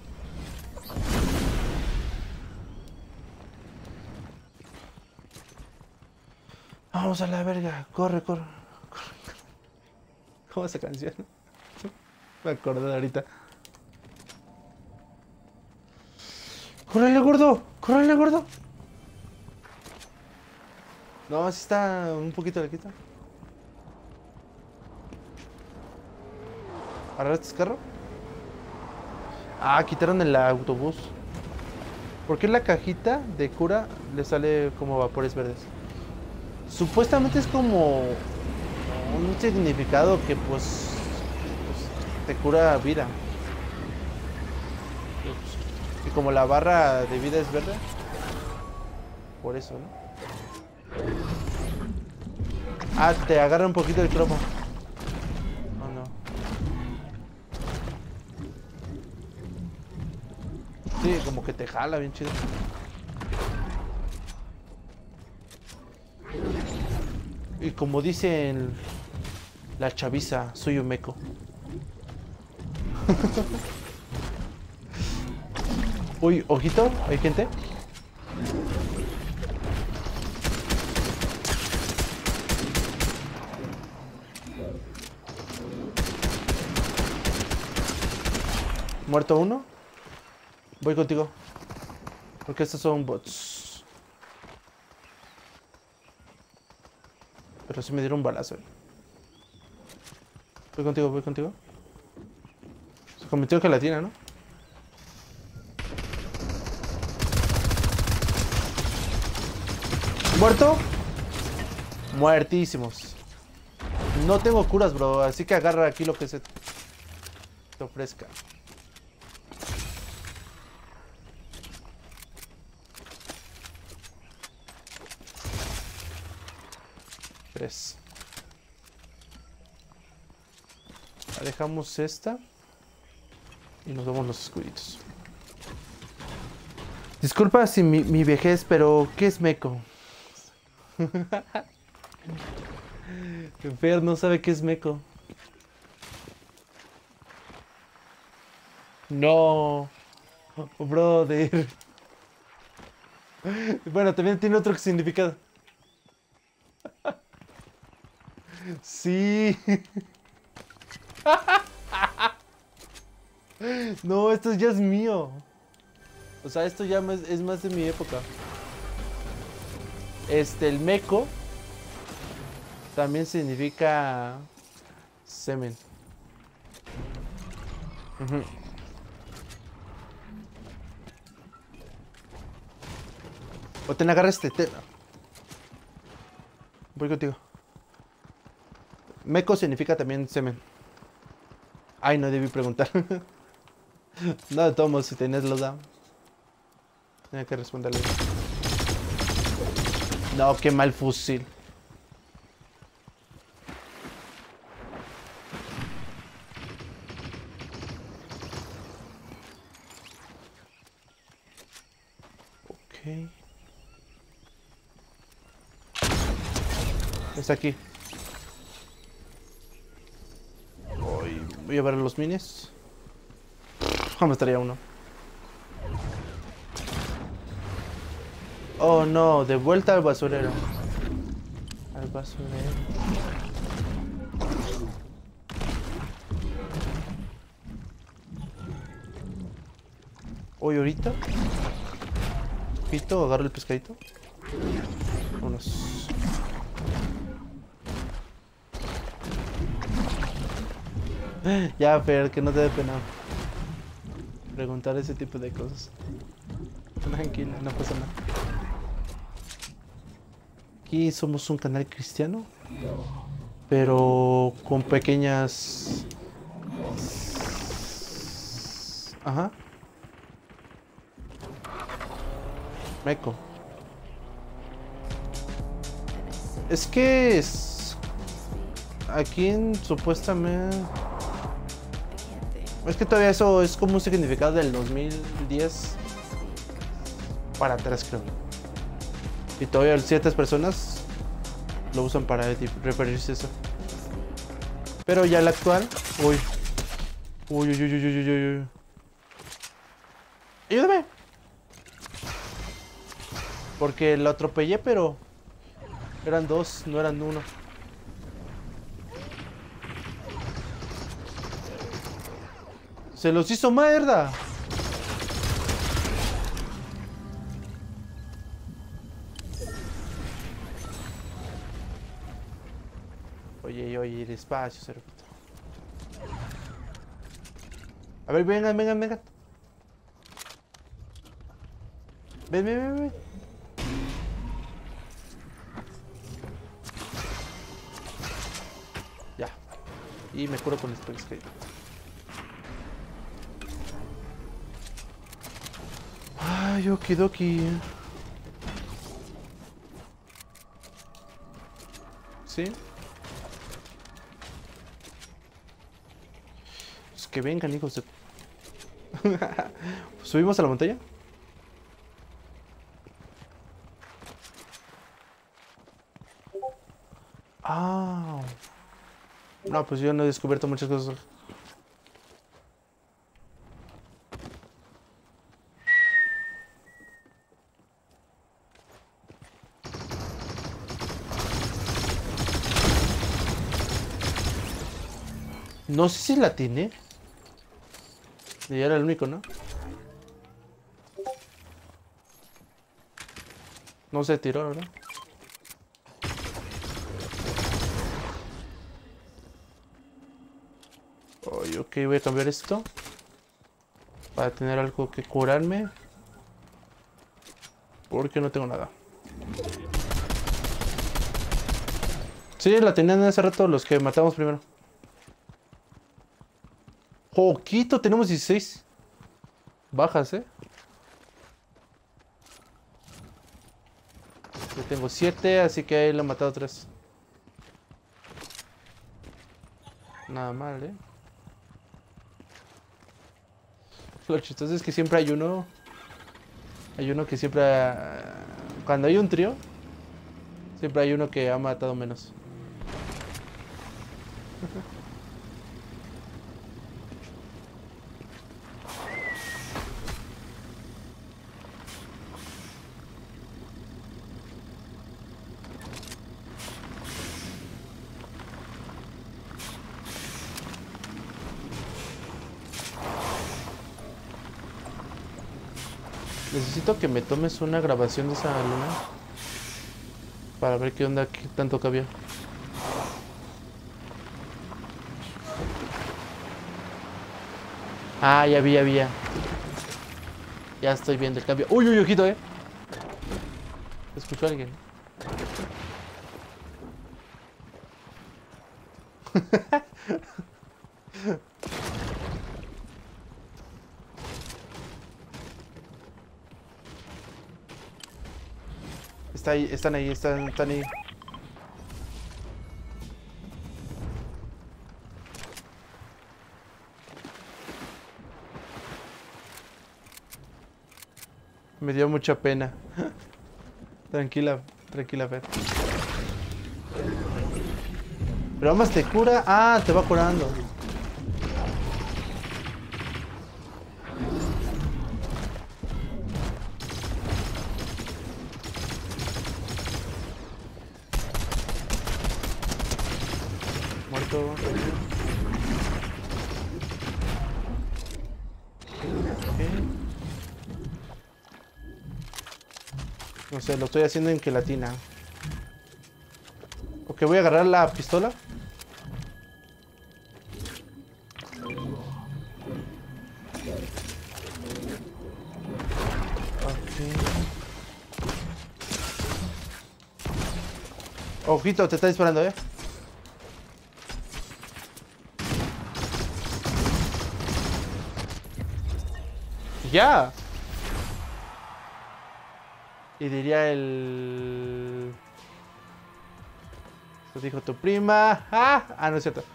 Vamos a la verga. Corre, corre. Corre. ¿Cómo es esa canción? Me acordé de ahorita. ¡Córrele, gordo! ¡Córrele, gordo! No, sí está un poquito lequita. ¿Agarraste el carro? Ah, quitaron el autobús. ¿Por qué la cajita de cura le sale como vapores verdes? Supuestamente es como un significado que pues, pues te cura vida. Y como la barra de vida es verde, por eso, ¿no? Ah, te agarra un poquito el cromo. Oh, no. Sí, como que te jala bien chido. Y como dicen la chaviza, soy un meco. Uy, ojito, hay gente. Muerto uno. Voy contigo. Porque estos son bots. Pero sí me dieron un balazo. Voy contigo, voy contigo. Se convirtió en gelatina, ¿no? ¿Muerto? Muertísimos. No tengo curas, bro. Así que agarra aquí lo que se te ofrezca. Tres. Dejamos esta. Y nos damos los escuditos. Disculpa si mi, mi vejez, pero ¿qué es meco? Fer no sabe qué es meco. No. Brother. Bueno, también tiene otro significado. Sí. No, esto ya es mío. O sea, esto ya es, es más de mi época. Este, el meco también significa semen. Uh-huh. O te agarra este. Te... Voy contigo. Meco significa también semen. Ay, no debí preguntar. No, de todos modos, si tenés los da. Tenía que responderle. No, qué mal fusil. Ok. Está aquí. Voy, voy a ver los minis. Me estaría uno. Oh no, de vuelta al basurero. Al basurero. Hoy ahorita. Pito, agarro el pescadito. Vámonos. Ya, Fer, que no te dé pena preguntar ese tipo de cosas. Tranquila, no pasa nada. Aquí somos un canal cristiano, pero con pequeñas... Ajá. Meco. Es que es... Aquí en, supuestamente... Es que todavía eso es como un significado del dos mil diez para atrás, creo. Y todavía ciertas personas lo usan para referirse a eso. Pero ya el actual... Uy. Uy, uy, uy, uy, uy, uy, uy. Ayúdame. Porque lo atropellé, pero... Eran dos, no eran uno. Se los hizo mierda. Oye, oye, despacio, cerobrito. A ver, vengan, vengan, vengan. Ven, ven, ven, ven. Ya. Y me curo con este pescadito. Ay, okidoki. ¿Sí? Pues que vengan, hijos de... ¿Subimos a la montaña? Ah. No, pues yo no he descubierto muchas cosas. No sé si la tiene. Y era el único, ¿no? No se tiró, ¿verdad? Oye, ok, voy a cambiar esto. Para tener algo que curarme. Porque no tengo nada. Sí, la tenían hace rato los que matamos primero. Poquito, tenemos dieciséis. Bajas, ¿eh? Yo tengo siete, así que ahí le he matado tres. Nada mal, ¿eh? Lo chistoso es que siempre hay uno... Hay uno que siempre... ha- Cuando hay un trío, siempre hay uno que ha matado menos. Necesito que me tomes una grabación de esa luna para ver qué onda, qué tanto cabía. Ah, ya vi, ya vi, ya. Ya estoy viendo el cambio. Uy, uy, ojito, eh. ¿Escuchó alguien? Está ahí, están ahí, están, están ahí. Me dio mucha pena. Tranquila, tranquila, Fer. Pero más te cura. Ah, te va curando. Muerto. No sé, lo estoy haciendo en gelatina. Ok, voy a agarrar la pistola. Ok. Ojito, te está disparando, eh. Ya. Y diría el... Eso dijo tu prima. Ah, ah no es cierto.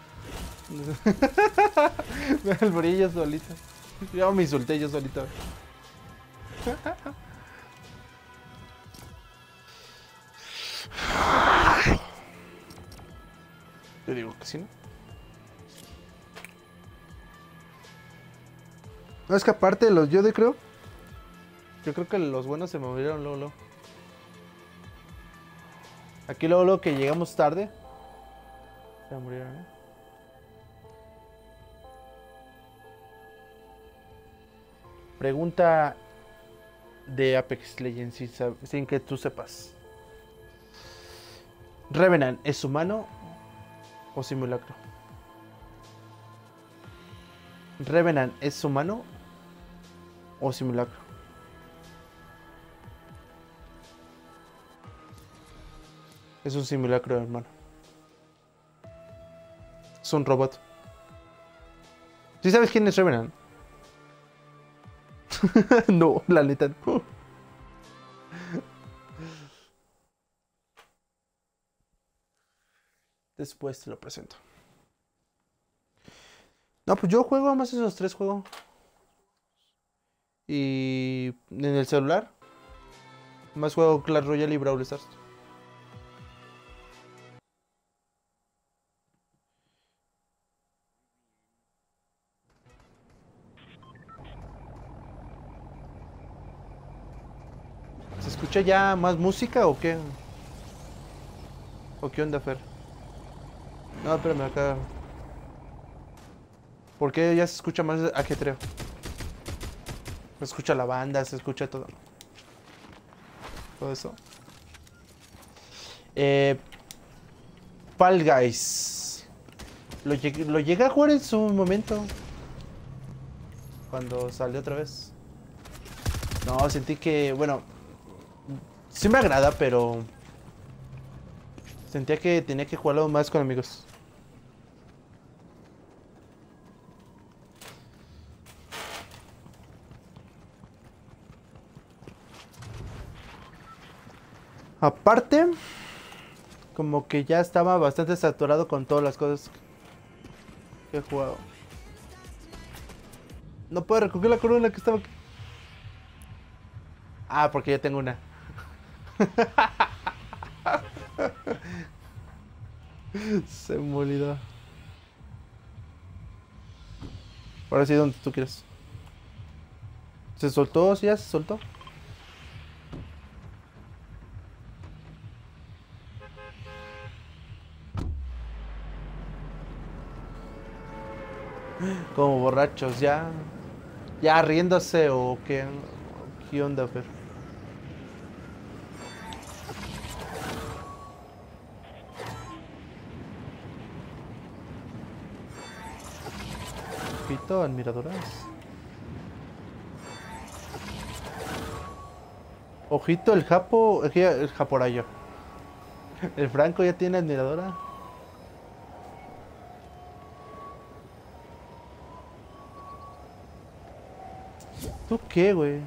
Me morí yo solito. Yo me insulté yo solito. Yo digo que sí, ¿no? No, es que aparte los yo de creo. Yo creo que los buenos se me murieron luego, luego. Aquí luego, luego que llegamos tarde. Se murieron, ¿eh? Pregunta de Apex Legends sin, sin que tú sepas. ¿Revenant es humano o simulacro? ¿Revenant es humano o simulacro? Es un simulacro, hermano. Es un robot. ¿Sí sabes quién es Revenant? No, la neta. No. Después te lo presento. No, pues yo juego más esos tres juegos. Y en el celular, más juego Clash Royale y Brawl Stars. ¿Se escucha ya más música o qué? ¿O qué onda, Fer? No, espérame acá. ¿Por qué ya se escucha más ajetreo? Se escucha la banda, se escucha todo. Todo eso. Eh, Fall Guys. Lo llegué, lo llegué a jugar en su momento. Cuando salió otra vez. No, sentí que, bueno, sí me agrada, pero Sentía que tenía que jugarlo más con amigos. Aparte, como que ya estaba bastante saturado con todas las cosas que he jugado. No puedo recoger la corona que estaba aquí. Ah, porque ya tengo una. Se me olvidó. Ahora sí, donde tú quieras. ¿Se soltó? ¿Sí ya se soltó? Como borrachos, ya. Ya riéndose o qué. ¿Qué onda, Fer? Ojito, admiradoras. Ojito, el Japo. El, el Japorayo. El Franco ya tiene admiradora. ¿Tú qué, güey?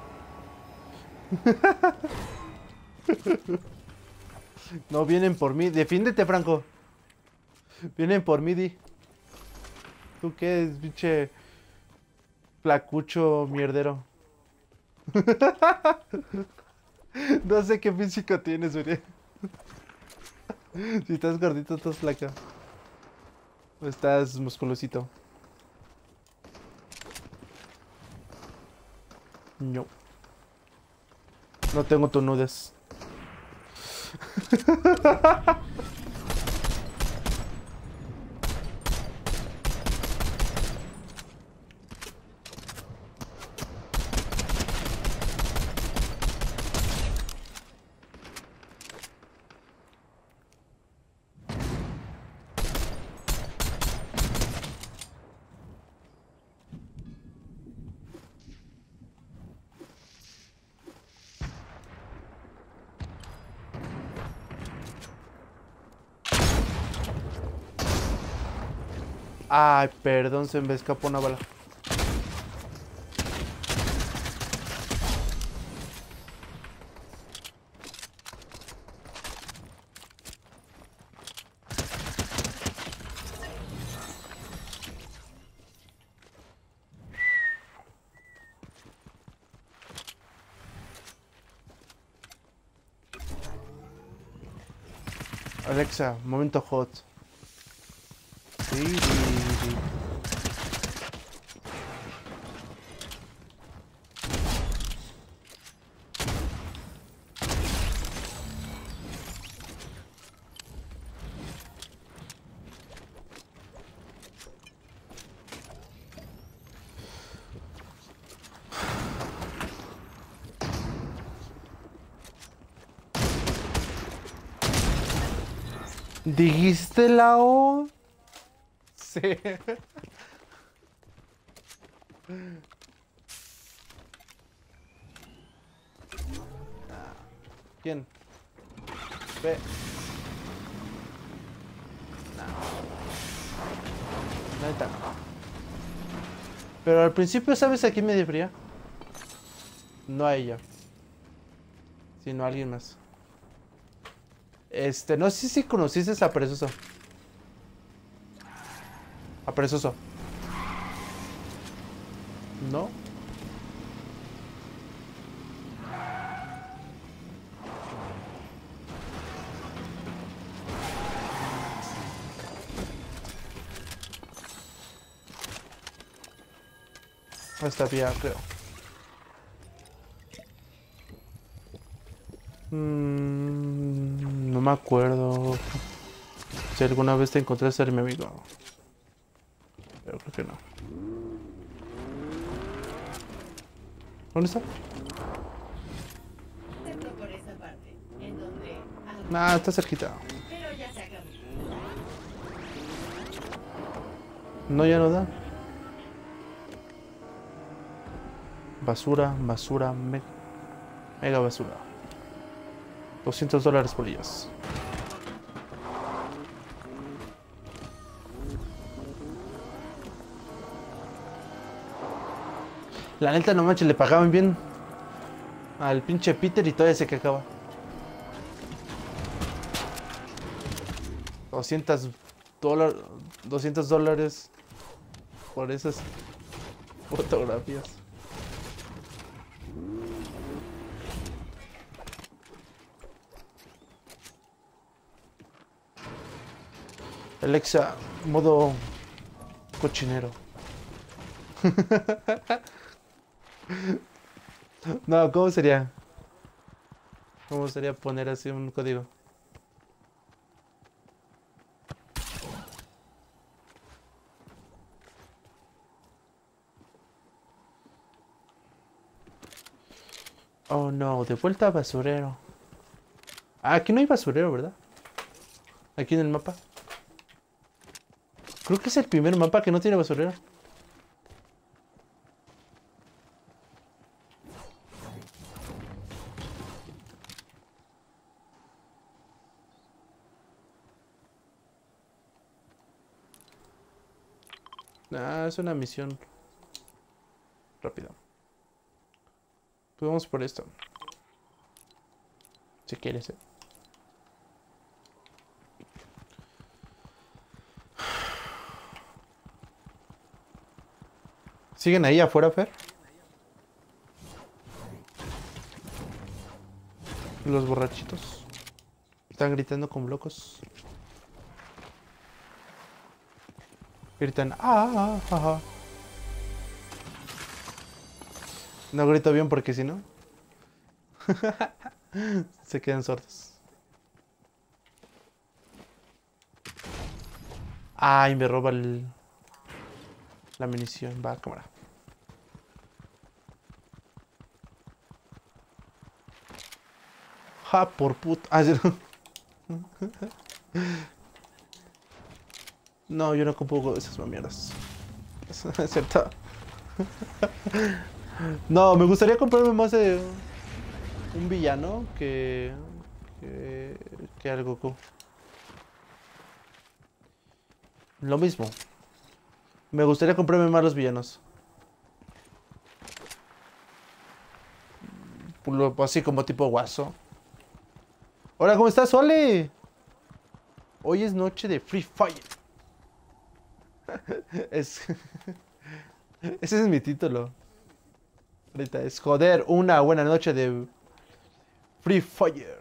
No, vienen por mí. Defiéndete, Franco. Vienen por mí, di. ¿Tú qué es, pinche placucho mierdero? No sé qué físico tienes, Uriel. Si estás gordito, estás flaca. O estás musculosito. No. No tengo tu nudes. Ay, perdón, se me escapó una bala. Alexa, momento hot. Sí, sí, sí. ¿Dijiste la O? Sí. ¿Quién? Ve. No. Neta. Pero al principio, ¿sabes a quién me debería? No a ella. Sino a alguien más. Este, no sé si conociste a Perezoso. A Perezoso. ¿No? Está bien, creo. Mm, no me acuerdo si alguna vez te encontré a ser mi amigo. Pero creo que no. ¿Dónde está? Por esa parte, en donde... Nah, está cerquita. Pero ya se acabó. No, ya no da. Basura, basura, me- mega basura. doscientos dólares por ellas. La neta, no manches, le pagaban bien al pinche Peter y todavía se quejaba. doscientos dólares, doscientos dólares por esas fotografías. Alexa, modo cochinero. No, ¿cómo sería? ¿Cómo sería poner así un código? Oh no, de vuelta a basurero. Ah, aquí no hay basurero, ¿verdad? Aquí en el mapa. Creo que es el primer mapa que no tiene basurero. Ah, es una misión rápida. Pues vamos por esto. Si quieres, eh. ¿Siguen ahí afuera, Fer? Los borrachitos. Están gritando como locos. Gritan, ah, ah, ah, ah. No grito bien porque si no se quedan sordos. Ay, me roba el... la munición. Va, cámara. Ja, por puta. Ah, sí, no. No, yo no ocupo esas mamieras. Es cierto. No, me gustaría comprarme más de un villano que... que... que al Goku. Lo mismo. Me gustaría comprarme más los villanos. Así como tipo guaso. Hola, ¿cómo estás, Ole? Hoy es noche de Free Fire. Es... Ese es mi título. Ahorita es joder, una buena noche de Free Fire.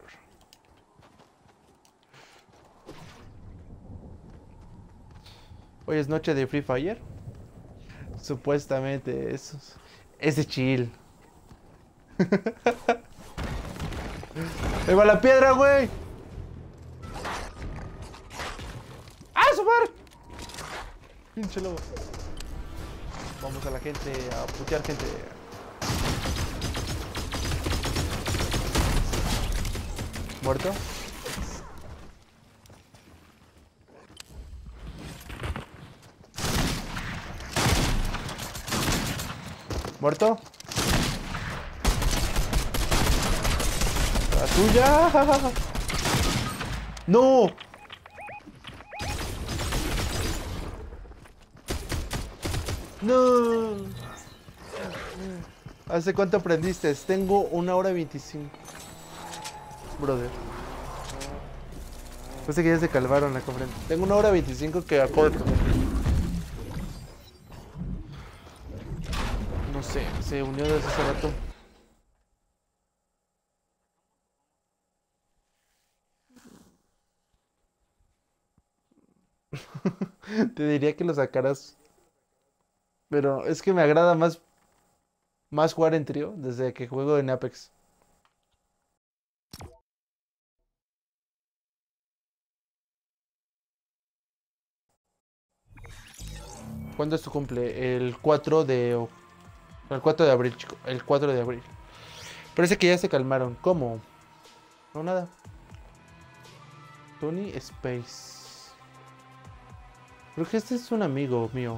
Hoy es noche de Free Fire. Supuestamente eso es, es de chill. ¡Ahí va la piedra, güey! ¡Ah, super! Pinche lobo. Vamos a la gente, a putear gente. ¿Muerto? ¿Muerto? ¡La tuya! ¡No! ¡No! ¿Hace cuánto aprendiste? Tengo una hora veinticinco. Brother. Parece que ya se calvaron la conferencia. Tengo una hora veinticinco que acabo de... No sé, se unió desde hace rato. Te diría que lo sacaras. Pero es que me agrada más, más jugar en trío desde que juego en Apex. ¿Cuándo es tu cumple? El cuatro de... o- El cuatro de abril, chico. El cuatro de abril. Parece que ya se calmaron. ¿Cómo? No, nada. Tony Space. Creo que este es un amigo mío.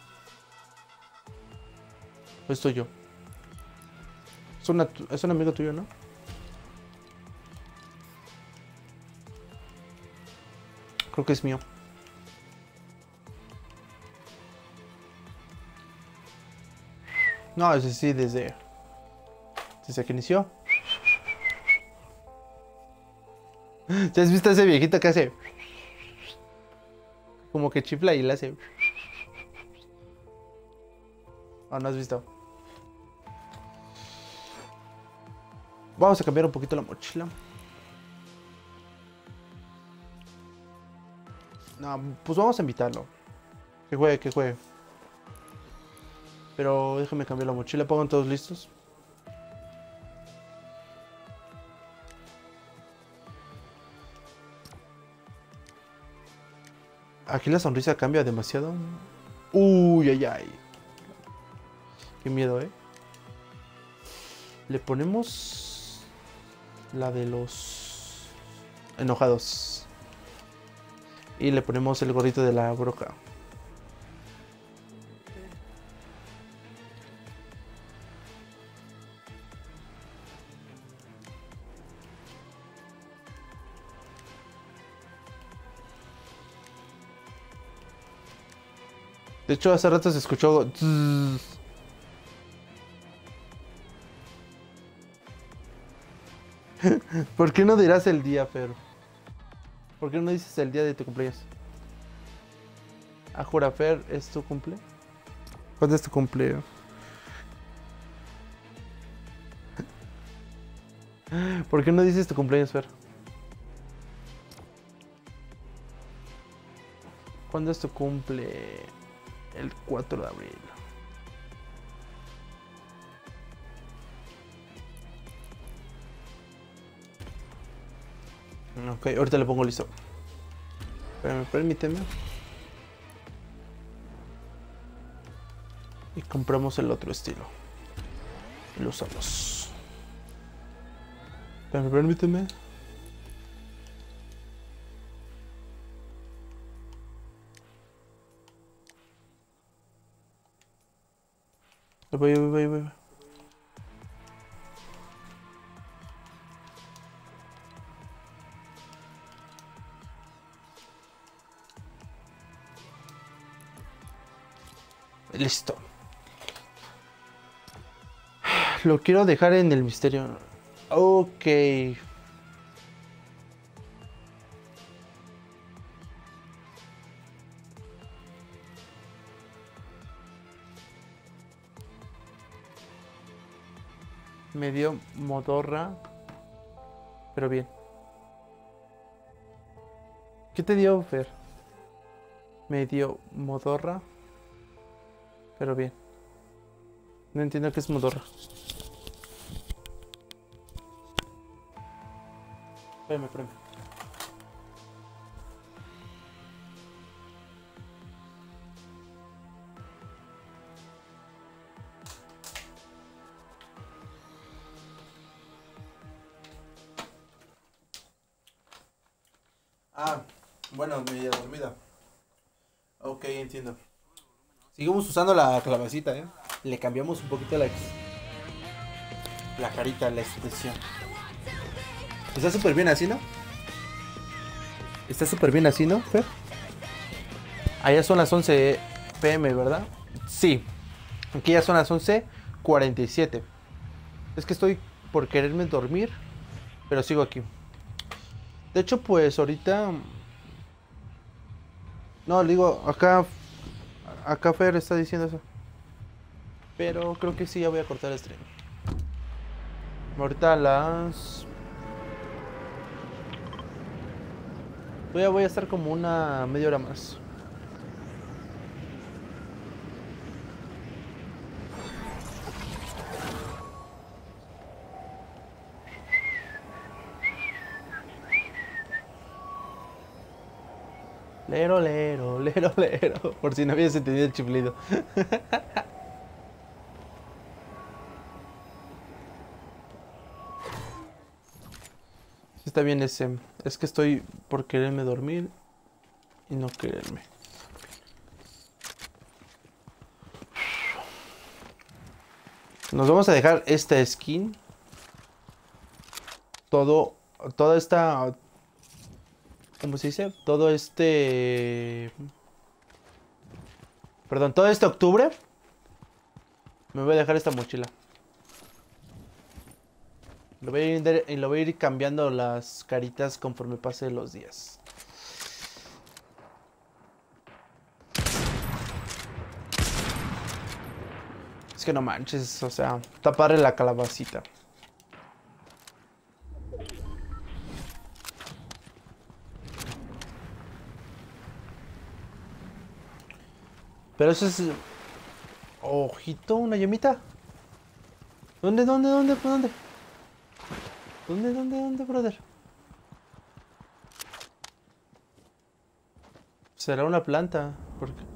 ¿O es tuyo? Es, una, es un amigo tuyo, ¿no? Creo que es mío. No, ese sí, desde... Desde que inició. ¿Te has visto ese viejito que hace? Como que chifla y le hace... ¿O no has visto? Vamos a cambiar un poquito la mochila. No, pues vamos a invitarlo. Que juegue, que juegue. Pero déjame cambiar la mochila. ¿Pongan todos listos? Aquí la sonrisa cambia demasiado. Uy, ay, ay. Qué miedo, ¿eh? Le ponemos la de los enojados. Y le ponemos el gorrito de la broca. De hecho, hace rato se escuchó... ¿Por qué no dirás el día, Fer? ¿Por qué no dices el día de tu cumpleaños? Ah, jura, Fer, ¿es tu cumple? ¿Cuándo es tu cumple? ¿Por qué no dices tu cumpleaños, Fer? ¿Cuándo es tu cumple? El cuatro de abril. Ok, ahorita le pongo listo. Espérame, permíteme. Y compramos el otro estilo. Y lo usamos. Espérame, permíteme. Voy, voy, voy, voy. Listo. Lo quiero dejar en el misterio. Ok. Me dio modorra. Pero bien. ¿Qué te dio, Fer? Me dio modorra. Pero bien. No entiendo qué es modorra. Espérame, espérame. Ah, bueno, media dormida. Ok, entiendo. Seguimos usando la clavacita, ¿eh? Le cambiamos un poquito la, la carita, la expresión. Está súper bien así, ¿no? Está súper bien así, ¿no, Fer? Allá son las once pe eme, ¿verdad? Sí. Aquí ya son las once cuarenta y siete. Es que estoy por quererme dormir, pero sigo aquí. De hecho, pues ahorita... No, digo, acá... Acá Fer está diciendo eso. Pero creo que sí, ya voy a cortar el stream. Ahorita a las... Voy a, voy a estar como una media hora más. Lero, lero, lero, lero. Por si no habías entendido el chiflido. Está bien ese. Es que estoy por quererme dormir y no quererme. Nos vamos a dejar esta skin. Todo, toda esta... ¿Cómo se dice? Todo este... Perdón, todo este octubre. Me voy a dejar esta mochila. Lo voy a ir, y lo voy a ir cambiando las caritas conforme pase los días. Es que no manches, o sea, taparle la calabacita. Pero eso es... Ojito, una llamita. ¿Dónde, dónde, dónde, dónde? ¿Dónde, dónde, dónde, brother? Será una planta. ¿Por qué?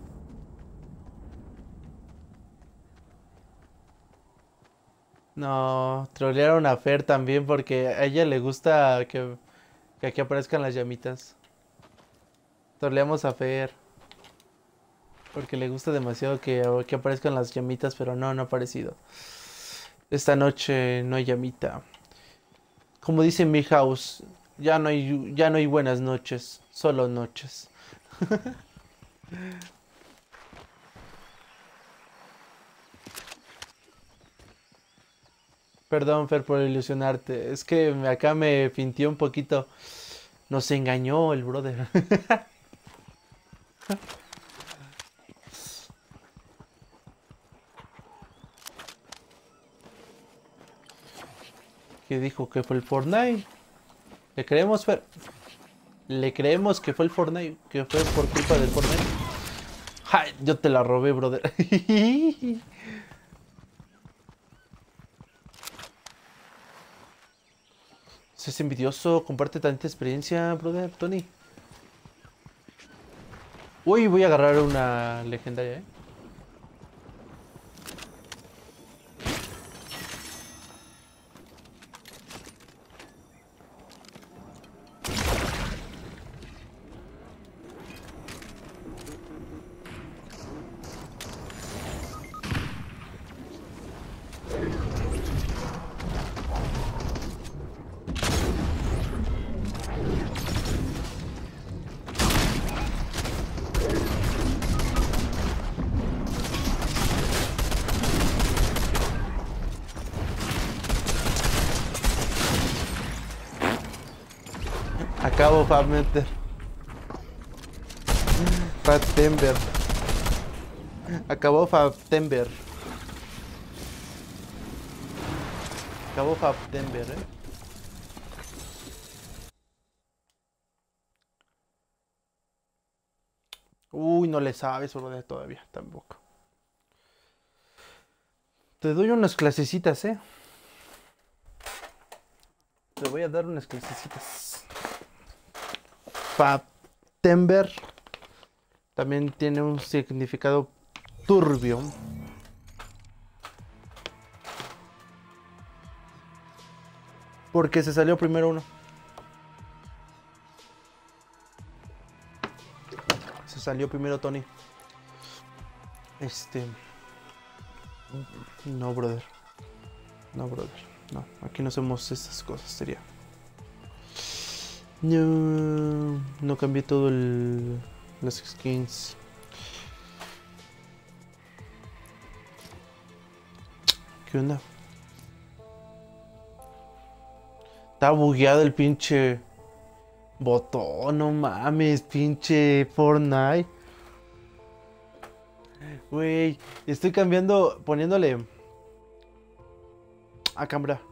No, trolearon a Fer también porque a ella le gusta que, que aquí aparezcan las llamitas. Troleamos a Fer. Porque le gusta demasiado que, que aparezcan las llamitas, pero no, no ha aparecido. Esta noche no hay llamita. Como dice mi house, ya no hay, ya no hay buenas noches, solo noches. Perdón, Fer, por ilusionarte. Es que acá me fintió un poquito. Nos engañó el brother. ¿Qué dijo? ¿Que fue el Fortnite? ¿Le creemos, Fer? ¿Le creemos que fue el Fortnite? ¿Que fue por culpa del Fortnite? ¡Ay! Yo te la robé, brother. ¿Es envidioso? Comparte tanta experiencia, brother, Tony. Uy, voy a agarrar una legendaria, eh. Acabo Fabmeter. Fatember. Acabó Fatember. Acabó Fatember, eh. Uy, no le sabes, brother, todavía, tampoco. Te doy unas clasecitas, eh. Te voy a dar unas clasecitas. Fatember también tiene un significado turbio. Porque se salió primero uno. Se salió primero Tony. Este... No, brother. No, brother. No, aquí no hacemos estas cosas, sería. No, no cambié todo el... las skins. ¿Qué onda? Está bugueado el pinche botón, no mames, pinche Fortnite. Güey, estoy cambiando, poniéndole a cámara.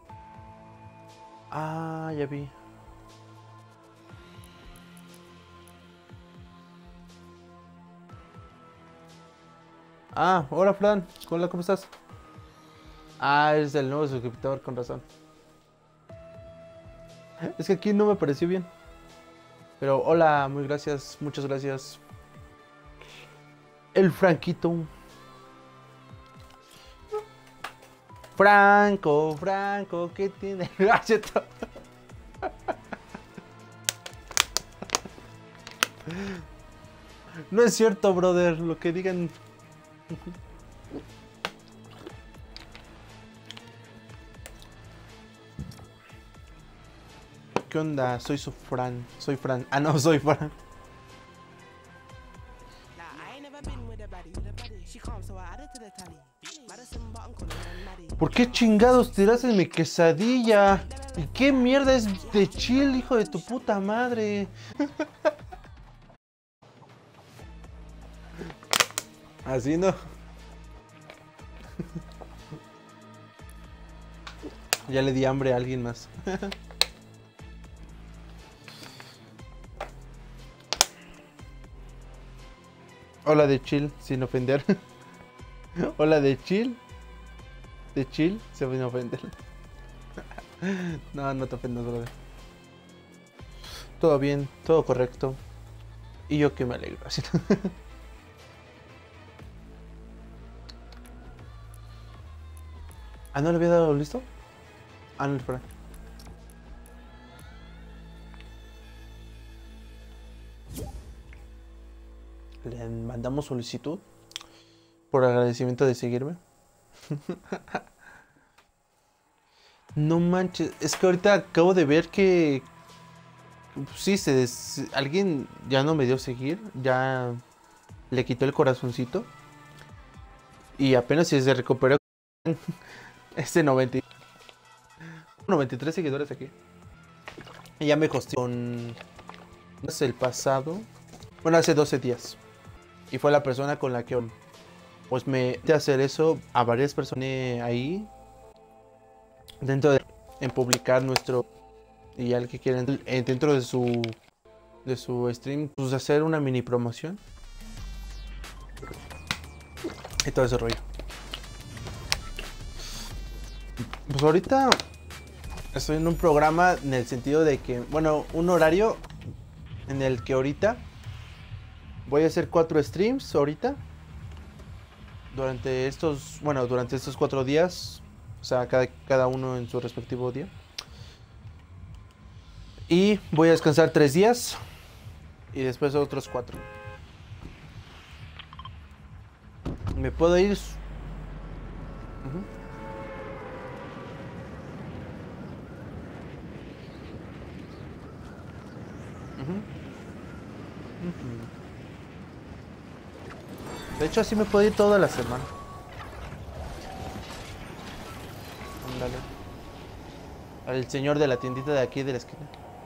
Ah, ya vi. Ah, hola Fran, hola, ¿cómo estás? Ah, eres el nuevo suscriptor, con razón. Es que aquí no me pareció bien. Pero hola, muy gracias, muchas gracias. El Franquito. Franco, Franco, ¿qué tiene? No es cierto, brother, lo que digan. ¿Qué onda? Soy su Fran. Soy Fran. Ah, no, soy Fran. ¿Por qué chingados tiraste mi quesadilla? ¿Y qué mierda es de chill, hijo de tu puta madre? Así no. Ya le di hambre a alguien más. Hola de chill, sin ofender. Hola de chill. De chill, sin ofender. No, no te ofendas, brother. Todo bien, todo correcto. Y yo que me alegro. Así. Ah, ¿no le había dado listo? Ah, no, espera. Le mandamos solicitud por agradecimiento de seguirme. No manches, es que ahorita acabo de ver que sí, se des... alguien ya no me dio seguir, ya le quitó el corazoncito y apenas si se recuperó este noventa, noventa y tres seguidores aquí. Y ya me costó con el pasado, bueno, hace doce días. Y fue la persona con la que pues me de hacer eso a varias personas ahí dentro de en publicar nuestro y al que quieran dentro de su de su stream, pues hacer una mini promoción y todo ese rollo. Pues ahorita estoy en un programa en el sentido de que, bueno, un horario en el que ahorita voy a hacer cuatro streams ahorita durante estos, bueno, durante estos cuatro días, o sea, cada, cada uno en su respectivo día. Y voy a descansar tres días y después otros cuatro. Me puedo ir. Uh-huh. Uh-huh. Uh-huh. De hecho, así me puedo ir toda la semana. Ándale. Al señor de la tiendita de aquí de la esquina.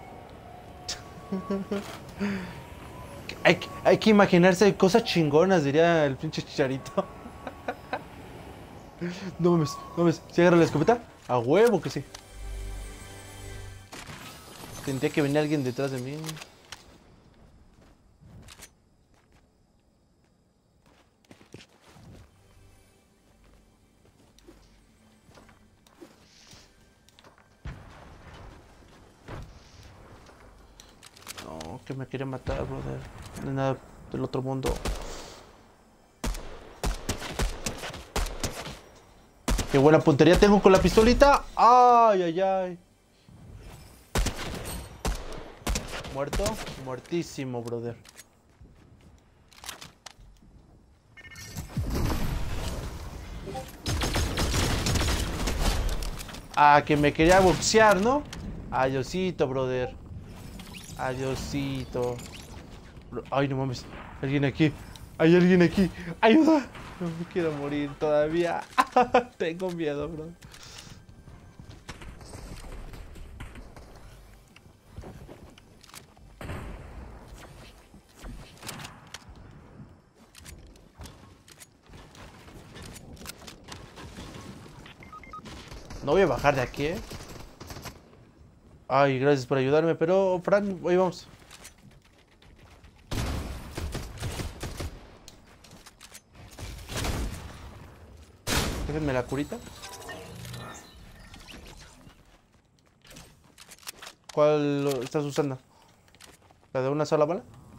hay, hay que imaginarse cosas chingonas, diría el pinche Chicharito. No mames, no mames. ¿Sí agarra la escopeta? A huevo que sí. Tendría que venir alguien detrás de mí. No, que me quiere matar, brother. No es nada del otro mundo. Qué buena puntería tengo con la pistolita. Ay, ay, ay. Muerto, muertísimo, brother. Ah, que me quería boxear, ¿no? Adiosito, brother. Adiosito. Ay, no mames. Alguien aquí. Hay alguien aquí. Ayuda. No me quiero morir todavía. Tengo miedo, bro. No voy a bajar de aquí, ¿eh? Ay, gracias por ayudarme, pero Fran, hoy vamos. Déjenme la curita. ¿Cuál estás usando? ¿La de una sola bala?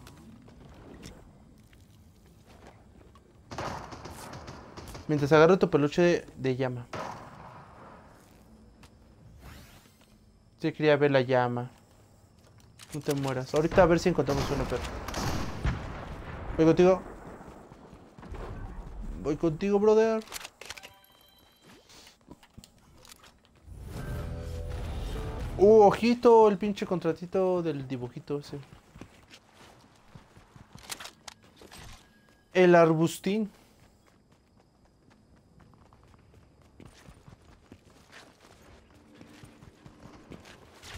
Mientras agarro tu peluche de, de llama. Sí, quería ver la llama. No te mueras. Ahorita a ver si encontramos una perra. Voy contigo. Voy contigo, brother. Uh, ojito, el pinche contratito del dibujito ese. El arbustín.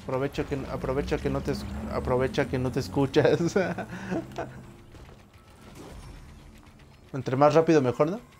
Aprovecha que, aprovecha que no te, aprovecha que no te escuchas. Entre más rápido mejor, ¿no?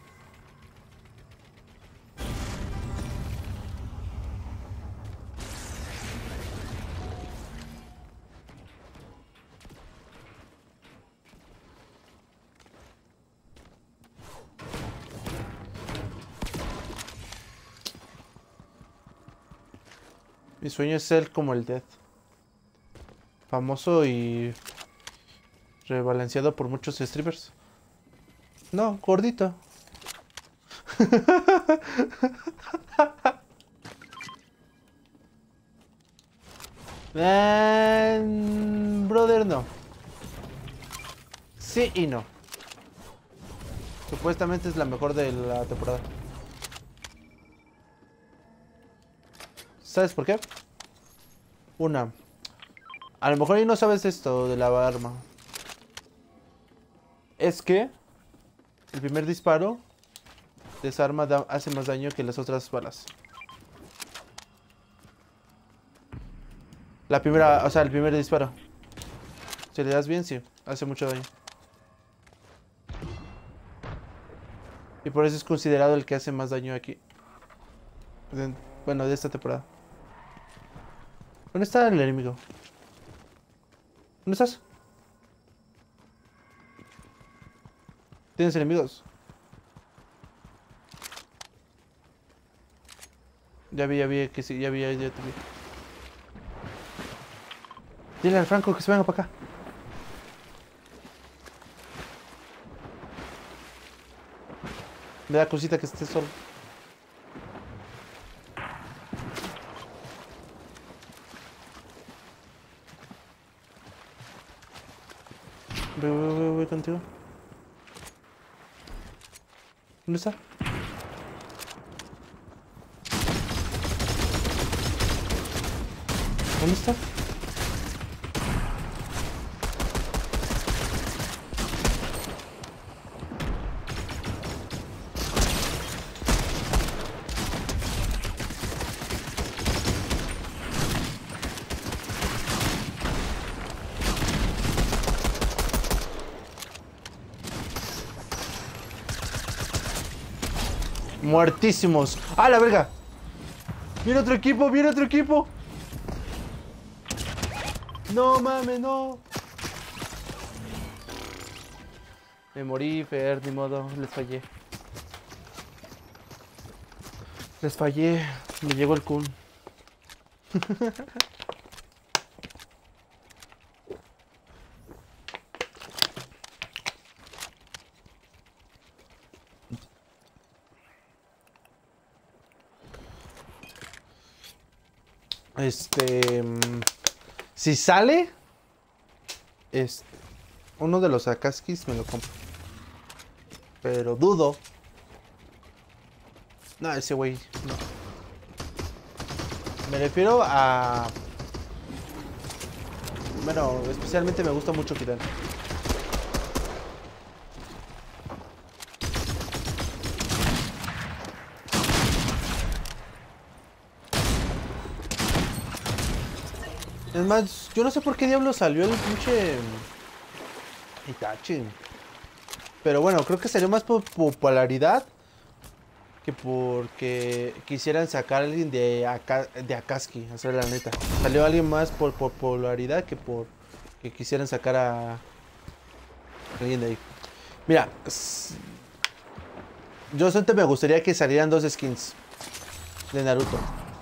Mi sueño es ser como el Death. Famoso y rebalanceado por muchos streamers. No, gordito. Man, brother, no. Sí y no. Supuestamente es la mejor de la temporada. ¿Sabes por qué? Una. A lo mejor ahí no sabes esto de la arma. Es que el primer disparo de esa arma da, hace más daño que las otras balas. La primera, o sea, el primer disparo. Si le das bien, sí, hace mucho daño. Y por eso es considerado el que hace más daño aquí. Bueno, de esta temporada. ¿Dónde está el enemigo? ¿Dónde estás? ¿Tienes enemigos? Ya vi, ya vi, que sí, ya vi, ya, ya te vi. Dile al Franco que se venga para acá. Me da cosita que esté solo. Voy, voy, voy, voy contigo. ¿Dónde está? ¿Dónde está? Muertísimos. ¡Ah, la verga! ¡Viene otro equipo! ¡Viene otro equipo! ¡No mames, no! Me morí, Fer, ni modo. Les fallé. Les fallé. Me llegó el Kun. Este... Si sale... Es... Uno de los Akatsuki's me lo compro. Pero dudo. No, ese güey... No. Me refiero a... Bueno, especialmente me gusta mucho Kidan. Es más, yo no sé por qué diablo salió el pinche Itachi. Pero bueno, creo que salió más por popularidad que porque quisieran sacar a alguien de, Aka, de Akatsuki, o sea, la neta. Salió alguien más por popularidad que por que quisieran sacar a alguien de ahí. Mira, yo solamente me gustaría que salieran dos skins de Naruto.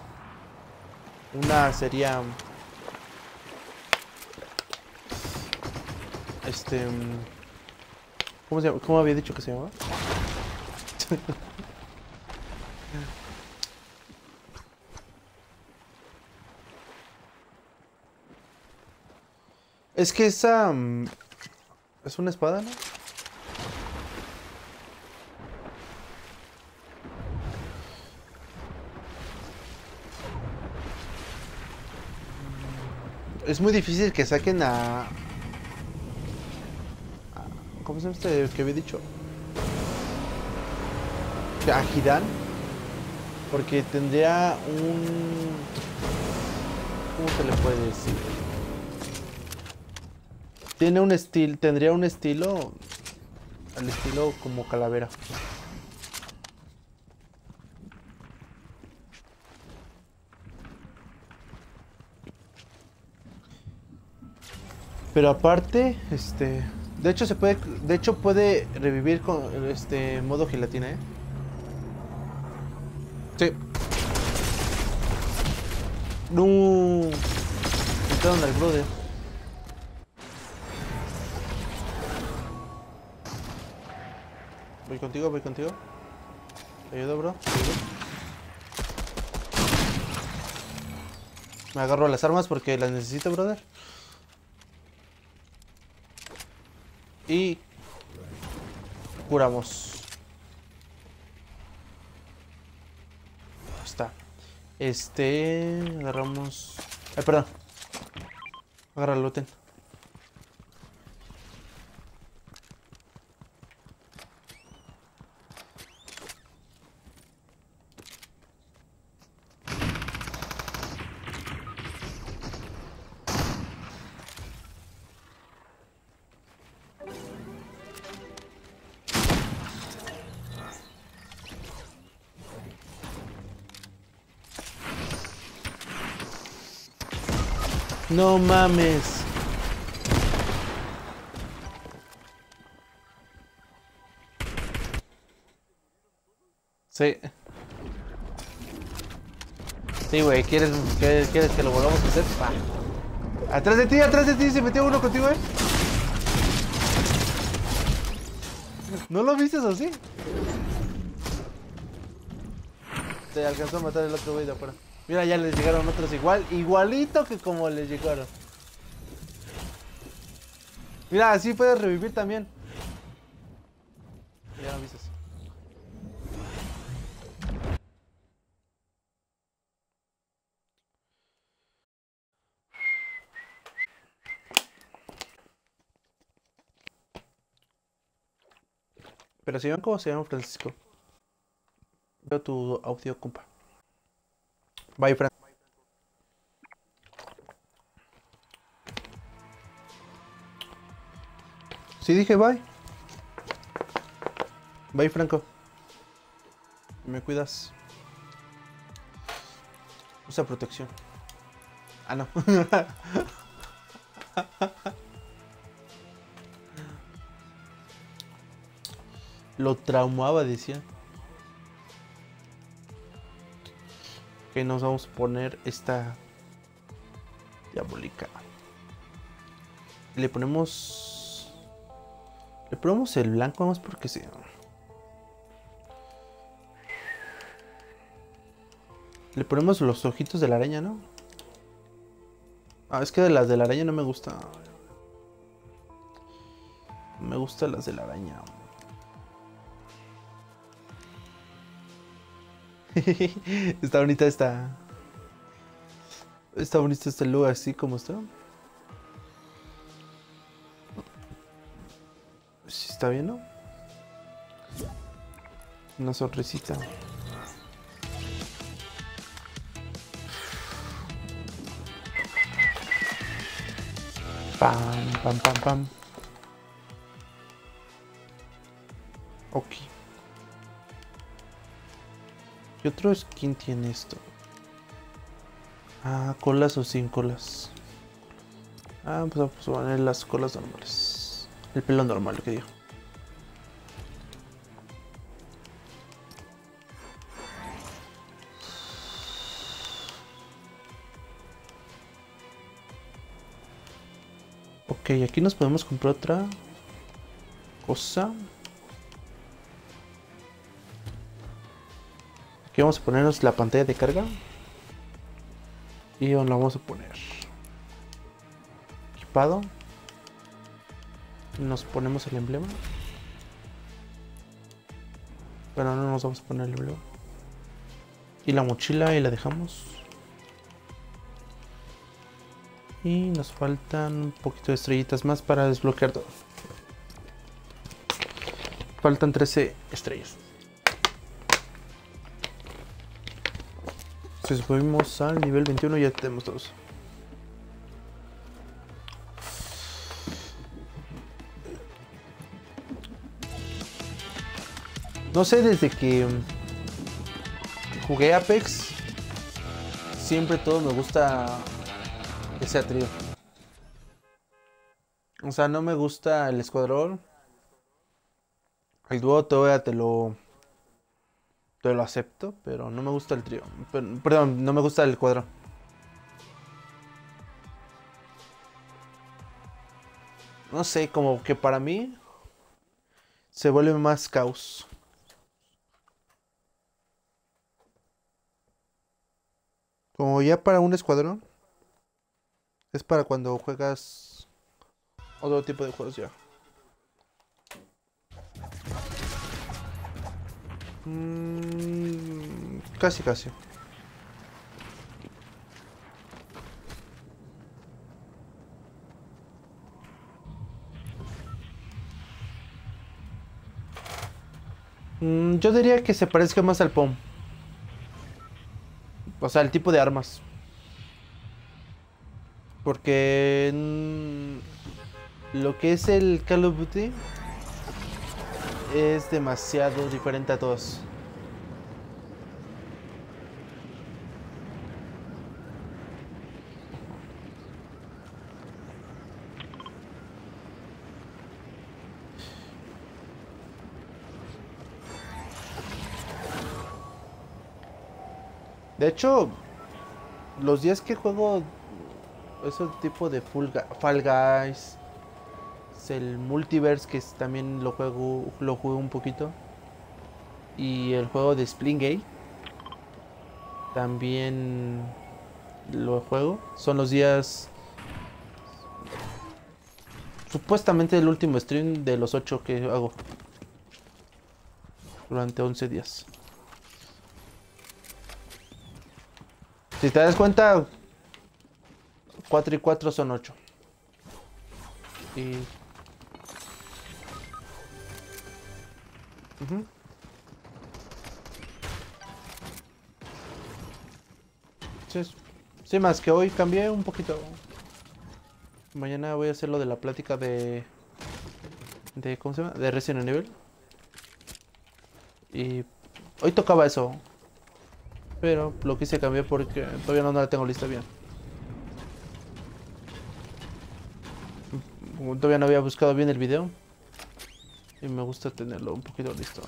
Una sería... Este... ¿Cómo se llama? ¿Cómo había dicho que se llamaba? Es que esa... Um, es una espada, ¿no? Es muy difícil que saquen a... ¿Cómo se llama este que había dicho? A Hidan. Porque tendría un... ¿Cómo se le puede decir? Tiene un estilo, tendría un estilo, al estilo como calavera. Pero aparte, este, de hecho se puede, de hecho puede revivir con este modo gelatina, ¿eh? Sí. No. Quitaron al brother. Voy contigo, voy contigo. Te ayudo, bro. Te ayudo. Me agarro las armas porque las necesito, brother. Y curamos. Está. Este. Agarramos. Ay, perdón. Agarra el looten. No mames. Sí. Sí, güey, ¿quieres, quieres, ¿quieres que lo volvamos a hacer? Va. Atrás de ti, atrás de ti, se metió uno contigo, eh. ¿No lo viste así? Te alcanzó a matar el otro güey de afuera. Mira, ya les llegaron otros igual, igualito que como les llegaron. Mira, así puedes revivir también. Ya lo viste. Pero si ven cómo se llama Francisco. Veo tu audio, compa. Bye, Fran. Sí, dije bye. Bye, Franco. Me cuidas. Usa protección. Ah, no. Lo traumaba, decía. Que nos vamos a poner esta diabólica. Le ponemos. Le ponemos el blanco más porque sí. Le ponemos los ojitos de la araña, ¿no? Ah, es que de las de la araña no me gusta. Me gustan las de la araña. Está bonita esta. Está bonito este look así como está. Sí, está bien, ¿no? Una sonrisita. Pam, pam, pam, pam. Ok. ¿Qué otro skin tiene esto? Ah, colas o sin colas. Ah, pues vamos a poner las colas normales. El pelo normal, lo que digo. Ok, aquí nos podemos comprar otra cosa. Aquí vamos a ponernos la pantalla de carga. Y la vamos a poner equipado. Nos ponemos el emblema. Bueno, no nos vamos a poner el emblema. Y la mochila y la dejamos. Y nos faltan un poquito de estrellitas más para desbloquear todo. Faltan trece estrellas. Si subimos al nivel veintiuno ya tenemos todos. No sé, desde que jugué Apex, siempre todo me gusta ese trío. O sea, no me gusta el escuadrón. El dúo todavía te lo, te lo acepto, pero no me gusta el trío. Per- Perdón, no me gusta el cuadro. No sé, como que para mí se vuelve más caos. Como ya para un escuadrón, es para cuando juegas otro tipo de juegos ya. Mm, casi, casi. Mm, yo diría que se parezca más al P O M. O sea, el tipo de armas. Porque mm, lo que es el Call of Duty es demasiado diferente a todos. De hecho, los días que juego ese tipo de Full Ga- Fall Guys, es el Multiverse que es- también lo juego, lo juego un poquito, y el juego de Splitgate también lo juego. Son los días, supuestamente el último stream de los ocho que hago durante once días. Si te das cuenta, cuatro y cuatro son ocho. Y... ujú. Sí, es- sí, más que hoy cambié un poquito. Mañana voy a hacer lo de la plática de... de ¿cómo se llama? De Resident Evil. Y hoy tocaba eso, pero lo quise cambiar porque todavía no la tengo lista bien. Como todavía no había buscado bien el video y me gusta tenerlo un poquito listo.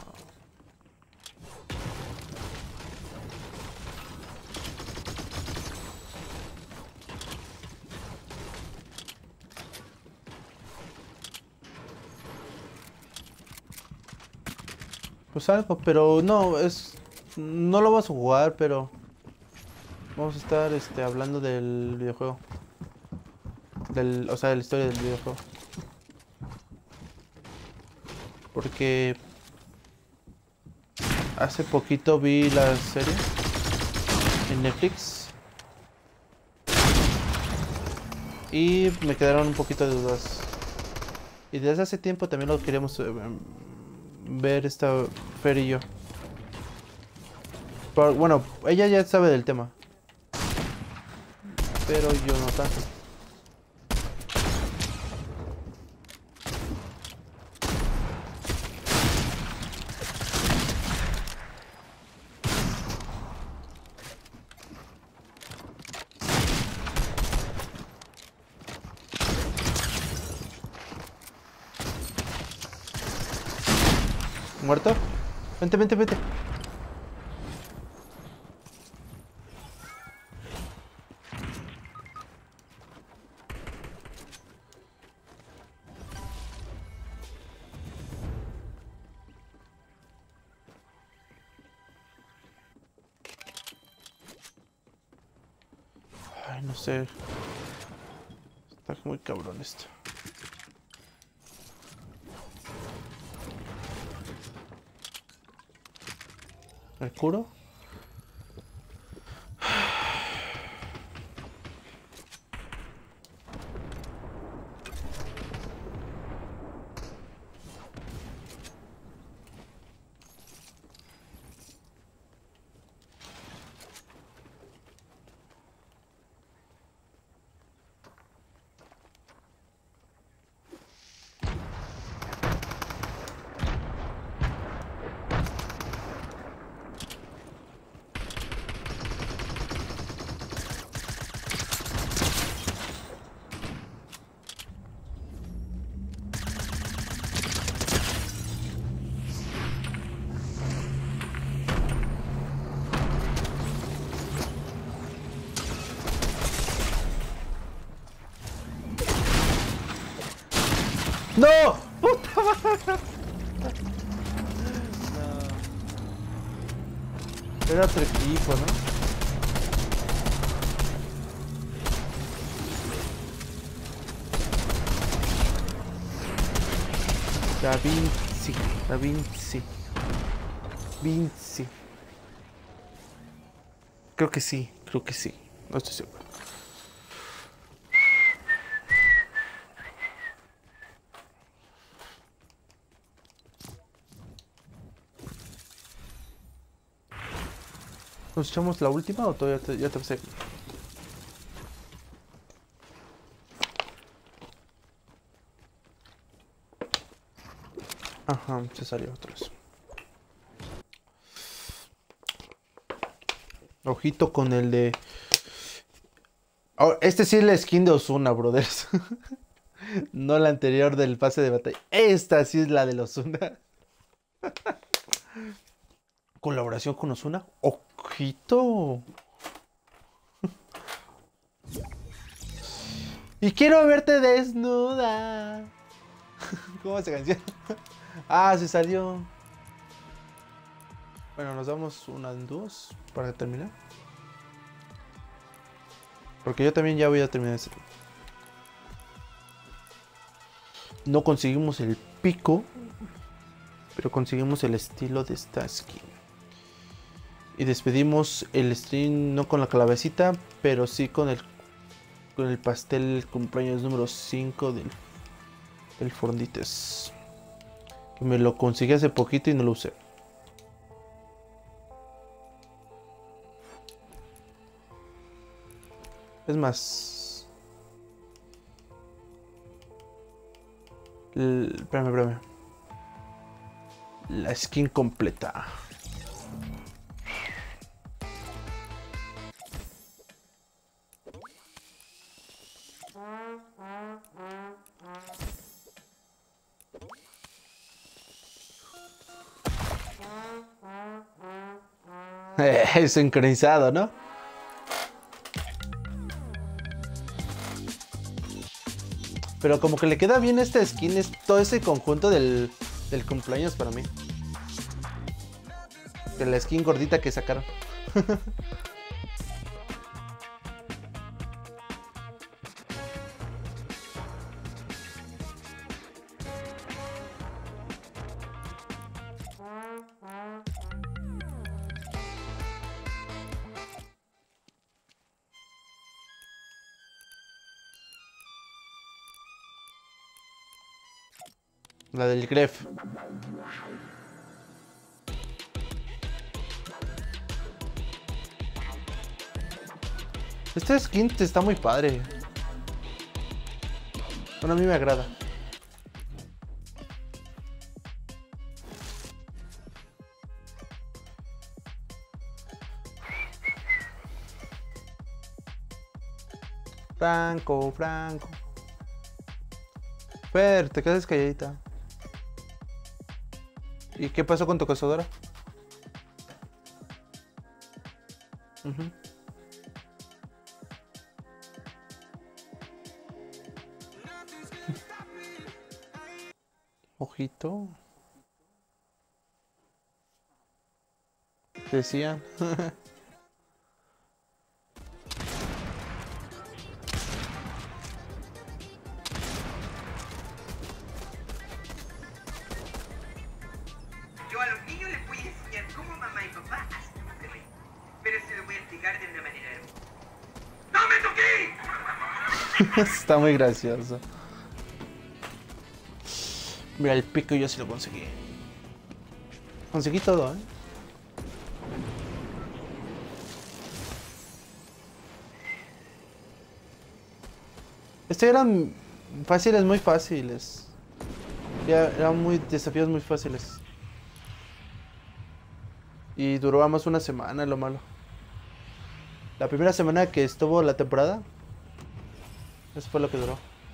Pues algo, pero no, es... no lo vamos a jugar, pero vamos a estar este, hablando del videojuego. Del, o sea, de la historia del videojuego. Porque hace poquito vi la serie en Netflix y me quedaron un poquito de dudas. Y desde hace tiempo también lo queríamos eh, em, ver esta Fer y yo. Pero, bueno, ella ya sabe del tema, pero yo no tanto. ¿Muerto? Vente, vente, vente. Ay, no sé. Está muy cabrón esto. ¿Me curo? ¡No! ¡Puta madre! No. Era otro equipo, ¿no? Da Vinci, Da Vinci. Vinci. Creo que sí, creo que sí. No estoy seguro. ¿Nos echamos la última o todavía te, ya te pasé? Ajá, se salió otra vez. Ojito con el de... Oh, este sí es la skin de Ozuna, brothers. No la anterior del pase de batalla. Esta sí es la de Ozuna. Colaboración con Ozuna. Ojito. Y quiero verte desnuda. ¿Cómo va esa canción? Ah, se salió. Bueno, nos damos unas dos para terminar. Porque yo también ya voy a terminar este. No conseguimos el pico, pero conseguimos el estilo de esta skin. Y despedimos el stream no con la clavecita, pero sí con el con el pastel cumpleaños número cinco del, del Fornites. Que me lo conseguí hace poquito y no lo usé. Es más... L... Espérame, espérame. La skin completa. Es sincronizado, ¿no? Pero como que le queda bien esta skin, es todo ese conjunto del, del cumpleaños para mí. De la skin gordita que sacaron. La del Gref. Esta skin está muy padre. Bueno, a mí me agrada. Franco, Franco. Fer, te quedas calladita. ¿Y qué pasó con tu cazadora? Uh-huh. Ojito. Decían. Yo a los niños les voy a enseñar cómo mamá y papá hacen un bebé. Pero se lo voy a explicar de una manera hermosa. ¡No me toqué! Está muy gracioso. Mira, el pico yo sí lo conseguí. Conseguí todo, ¿eh? Este eran fáciles, muy fáciles. Ya eran muy desafíos muy fáciles. Y duró más una semana, lo malo. La primera semana que estuvo la temporada, eso fue lo que duró.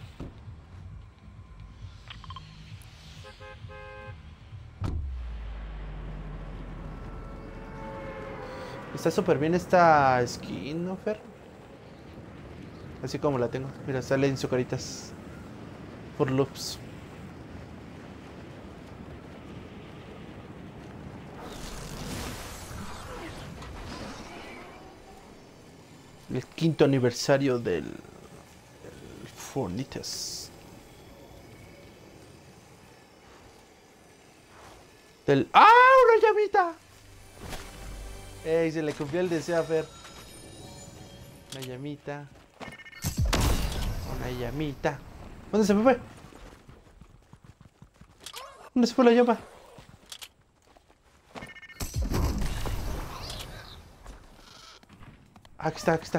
Está súper bien esta skin, ¿no, Fer? Así como la tengo. Mira, salen sus caritas. Por loops. El quinto aniversario del, del Fornitas. Del... ¡Ah! ¡Una llamita! ¡Ey! Se le cumplió el deseo a Fer. Una llamita. Una llamita. ¿Dónde se fue? ¿Dónde se fue la llama? Aquí está, aquí está.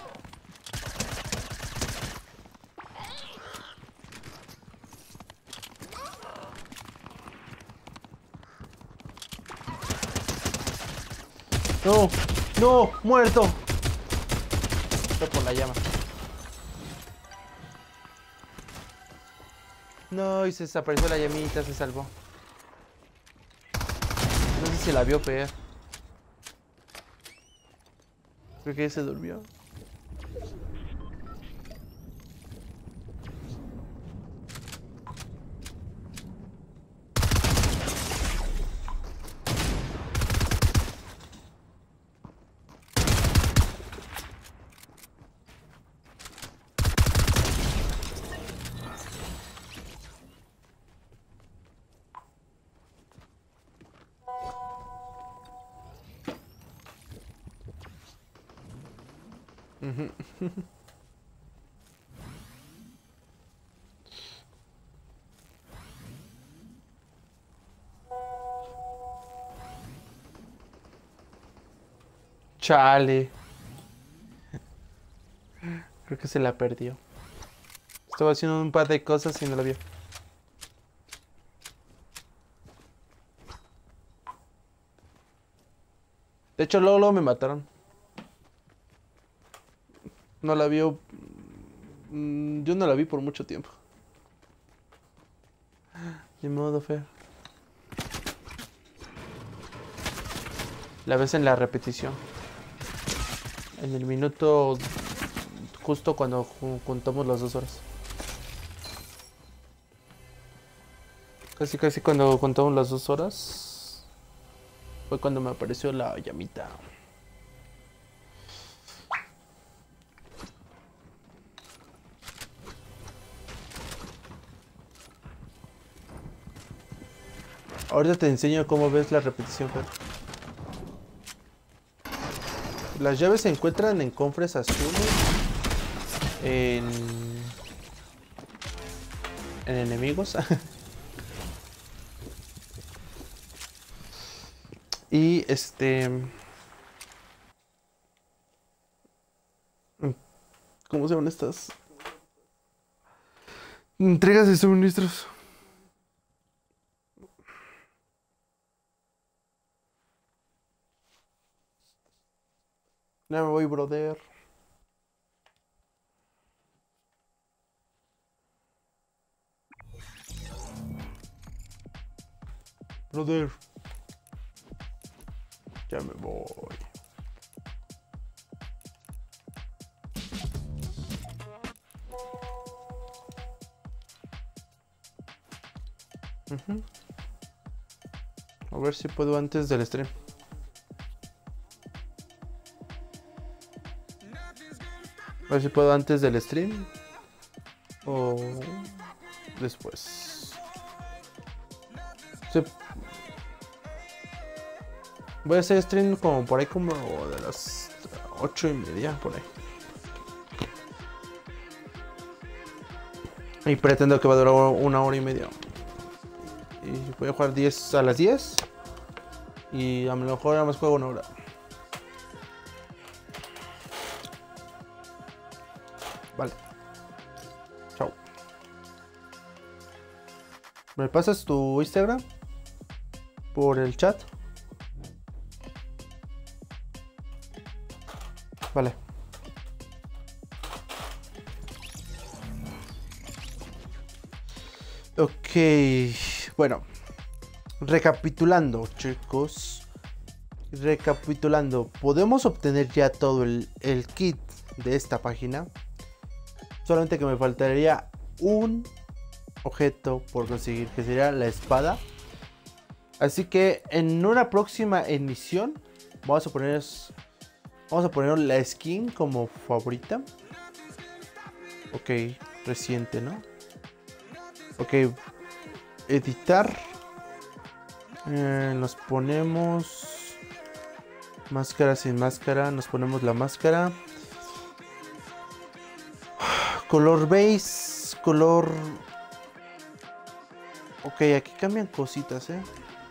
No, no, muerto. Estoy por la llama. No, y se desapareció la llamita, se salvó. No sé si la vio Fer. Creo que se durmió. Chale. Creo que se la perdió. Estaba haciendo un par de cosas y no la vio. De hecho, luego, luego me mataron. No la vio. Mm, Yo no la vi por mucho tiempo. De modo feo. La ves en la repetición. En el minuto. Justo cuando ju- juntamos las dos horas. Casi casi cuando contamos las dos horas. Fue cuando me apareció la llamita. Ahorita te enseño cómo ves la repetición, Fer. Las llaves se encuentran en cofres azules. En... En enemigos. Y este... ¿Cómo se llaman estas? Entregas de suministros. Ya me voy, brother. Brother. Ya me voy. Uh-huh. A ver si puedo antes del stream. A ver si puedo antes del stream. O después. Sí. Voy a hacer stream como por ahí como de las ocho y media, por ahí. Y pretendo que va a durar una hora y media. Y voy a jugar diez a las diez. Y a lo mejor nada más juego una hora. Vale. Chao. ¿Me pasas tu Instagram? Por el chat. Vale. Ok. Bueno. Recapitulando, chicos. Recapitulando. Podemos obtener ya todo el, el kit de esta página. Solamente que me faltaría un objeto por conseguir, que sería la espada. Así que en una próxima emisión vamos a poner Vamos a poner la skin como favorita. Ok, reciente, ¿no? Ok, editar. Eh, nos ponemos máscara sin máscara. Nos ponemos la máscara. Color base. Color... Ok, aquí cambian cositas, ¿eh?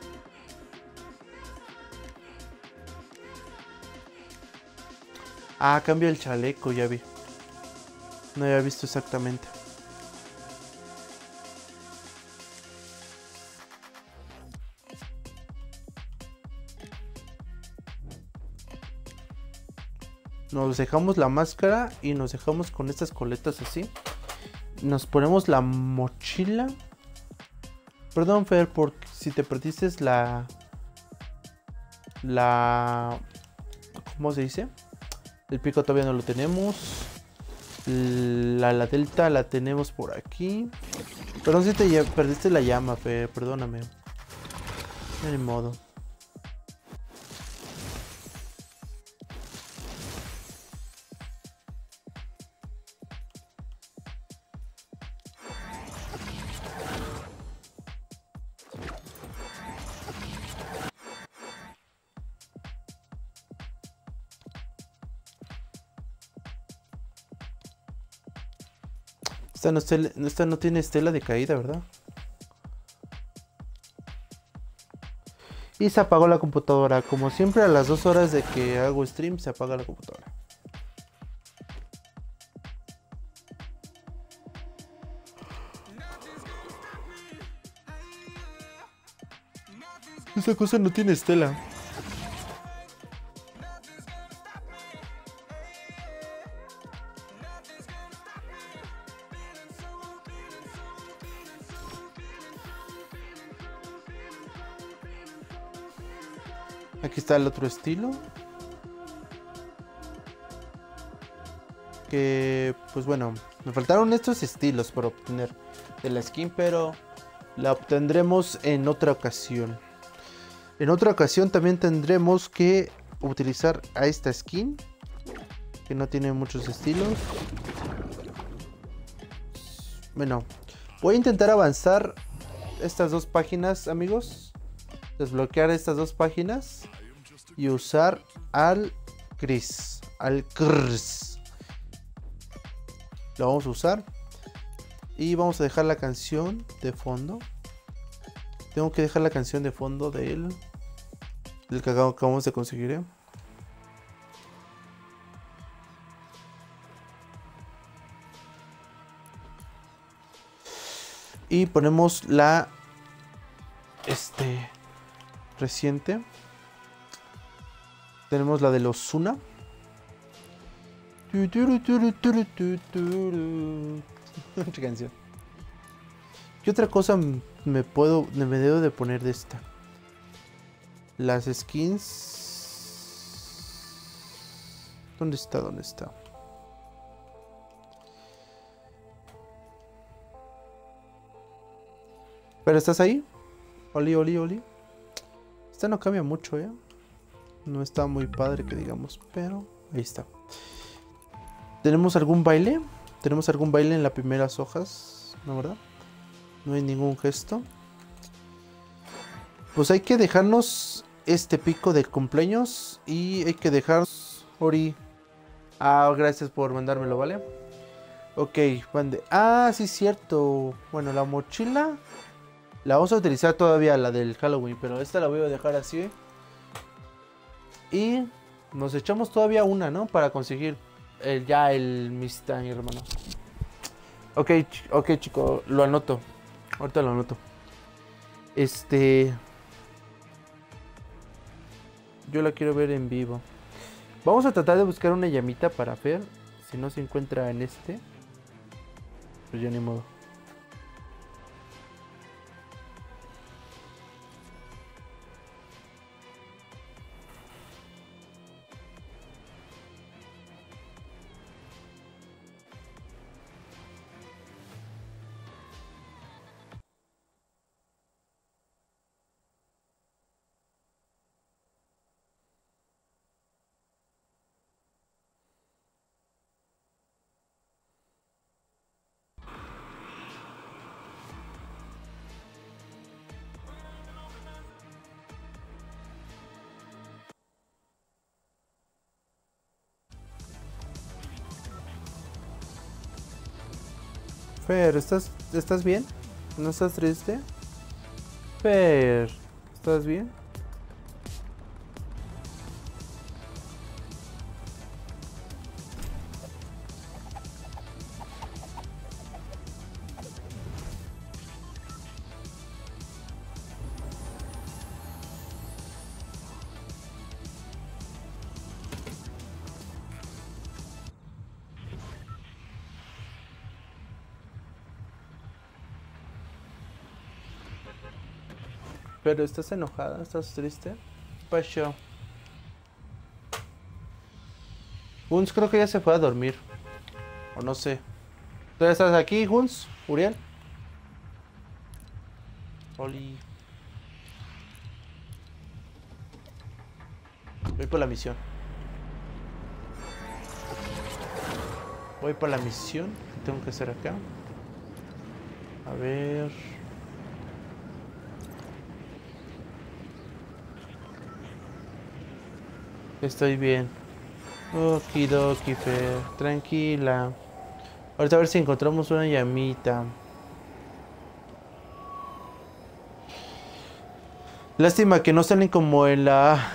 Ah, cambia el chaleco, ya vi. No había visto exactamente. Nos dejamos la máscara y nos dejamos con estas coletas así. Nos ponemos la mochila. Perdón, Fer, por si te perdiste la... La... ¿Cómo se dice? El pico todavía no lo tenemos. La, la delta la tenemos por aquí. Perdón si te perdiste la llama, Fer, perdóname. No hay modo. Esta no, estel- esta no tiene estela de caída, ¿verdad? Y se apagó la computadora. Como siempre, a las dos horas de que hago stream, se apaga la computadora. Esa cosa no tiene estela. Aquí está el otro estilo. Que, pues bueno, me faltaron estos estilos por obtener de la skin, pero la obtendremos en otra ocasión. En otra ocasión también tendremos que utilizar a esta skin, que no tiene muchos estilos. Bueno, voy a intentar avanzar estas dos páginas, amigos. Desbloquear estas dos páginas y usar al Chris, al Chris. Lo vamos a usar y vamos a dejar la canción de fondo. Tengo que dejar la canción de fondo de él, del que acabamos de conseguir, ¿eh? Y ponemos la este reciente. Tenemos la de los Ozuna. Otra canción. ¿Qué otra cosa me puedo, me debo de poner de esta? Las skins. ¿Dónde está? ¿Dónde está? ¿Pero estás ahí? Oli, oli, oli. Esta no cambia mucho, ¿eh? No está muy padre que digamos, pero ahí está. ¿Tenemos algún baile? ¿Tenemos algún baile en las primeras hojas? ¿No, verdad? No hay ningún gesto. Pues hay que dejarnos este pico de cumpleaños y hay que dejar... Ori. Ah, gracias por mandármelo, ¿vale? Ok, mande. Ah, sí, cierto. Bueno, la mochila la vamos a utilizar todavía, la del Halloween, pero esta la voy a dejar así. Y nos echamos todavía una, ¿no? Para conseguir el, ya el Mustang, hermano. Ok, ok, chico, lo anoto. Ahorita lo anoto. Este... Yo la quiero ver en vivo. Vamos a tratar de buscar una llamita para ver. Si no se encuentra en este, pues ya ni modo. Fer, ¿estás, ¿estás bien? ¿No estás triste? Fer, ¿estás bien? Pero ¿estás enojada? ¿Estás triste? ¿Qué pasó? Guns creo que ya se fue a dormir. O no sé. ¿Tú estás aquí, Guns? ¿Uriel? Oli. Voy por la misión. Voy por la misión. ¿Qué tengo que hacer acá? A ver... Estoy bien. Okidoki, Fer. Tranquila. Ahorita a ver si encontramos una llamita. Lástima que no salen como en la...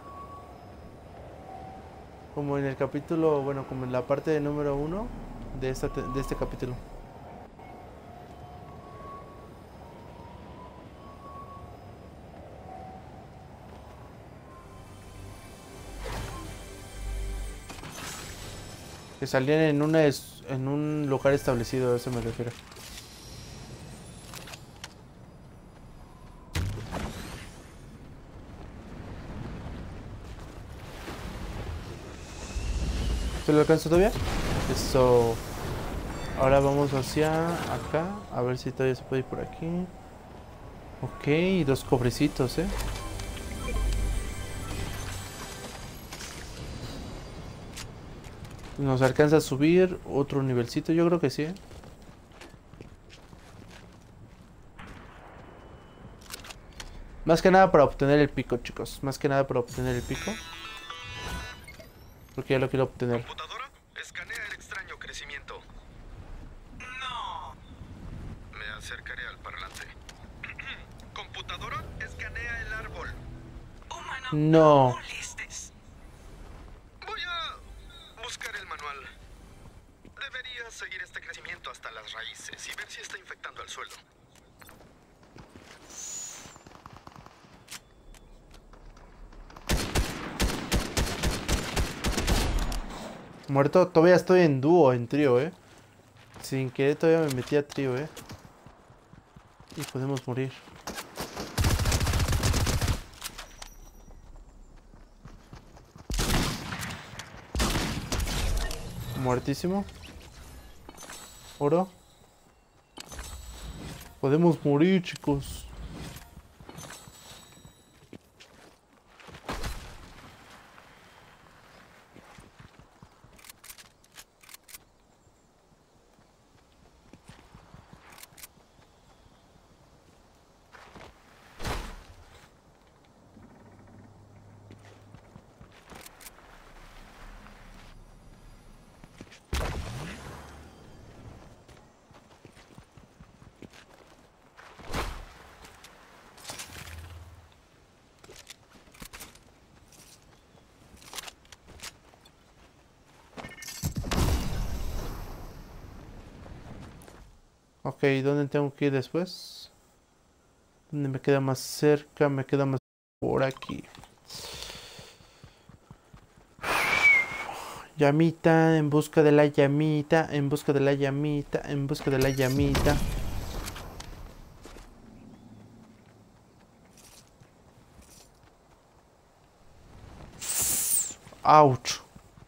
Como en el capítulo... Bueno, como en la parte de número uno de, esta, de este capítulo. Que salían en, una es- en un lugar establecido, a eso me refiero. ¿Se lo alcanzo todavía? Eso. Ahora vamos hacia acá. A ver si todavía se puede ir por aquí. Ok, dos cobrecitos, eh. Nos alcanza a subir otro nivelcito, yo creo que sí, ¿eh? Más que nada para obtener el pico, chicos. Más que nada para obtener el pico. Porque ya lo quiero obtener. ¿Computadora? Escanea el extraño crecimiento. No. Me acercaré al parlante. ¿Computadora? Escanea el árbol. Humano, No. molestes. Voy a buscar el manual. Debería seguir este crecimiento hasta las raíces y ver si está infectando al suelo. Muerto, todavía estoy en dúo, en trío, eh. Sin querer todavía me metí a trío, eh. Y podemos morir. Muertísimo. Oro. Podemos morir, chicos. Ok, ¿dónde tengo que ir después? ¿Dónde me queda más cerca? Me queda más por aquí. Llamita, en busca de la llamita, en busca de la llamita, en busca de la llamita. Ouch.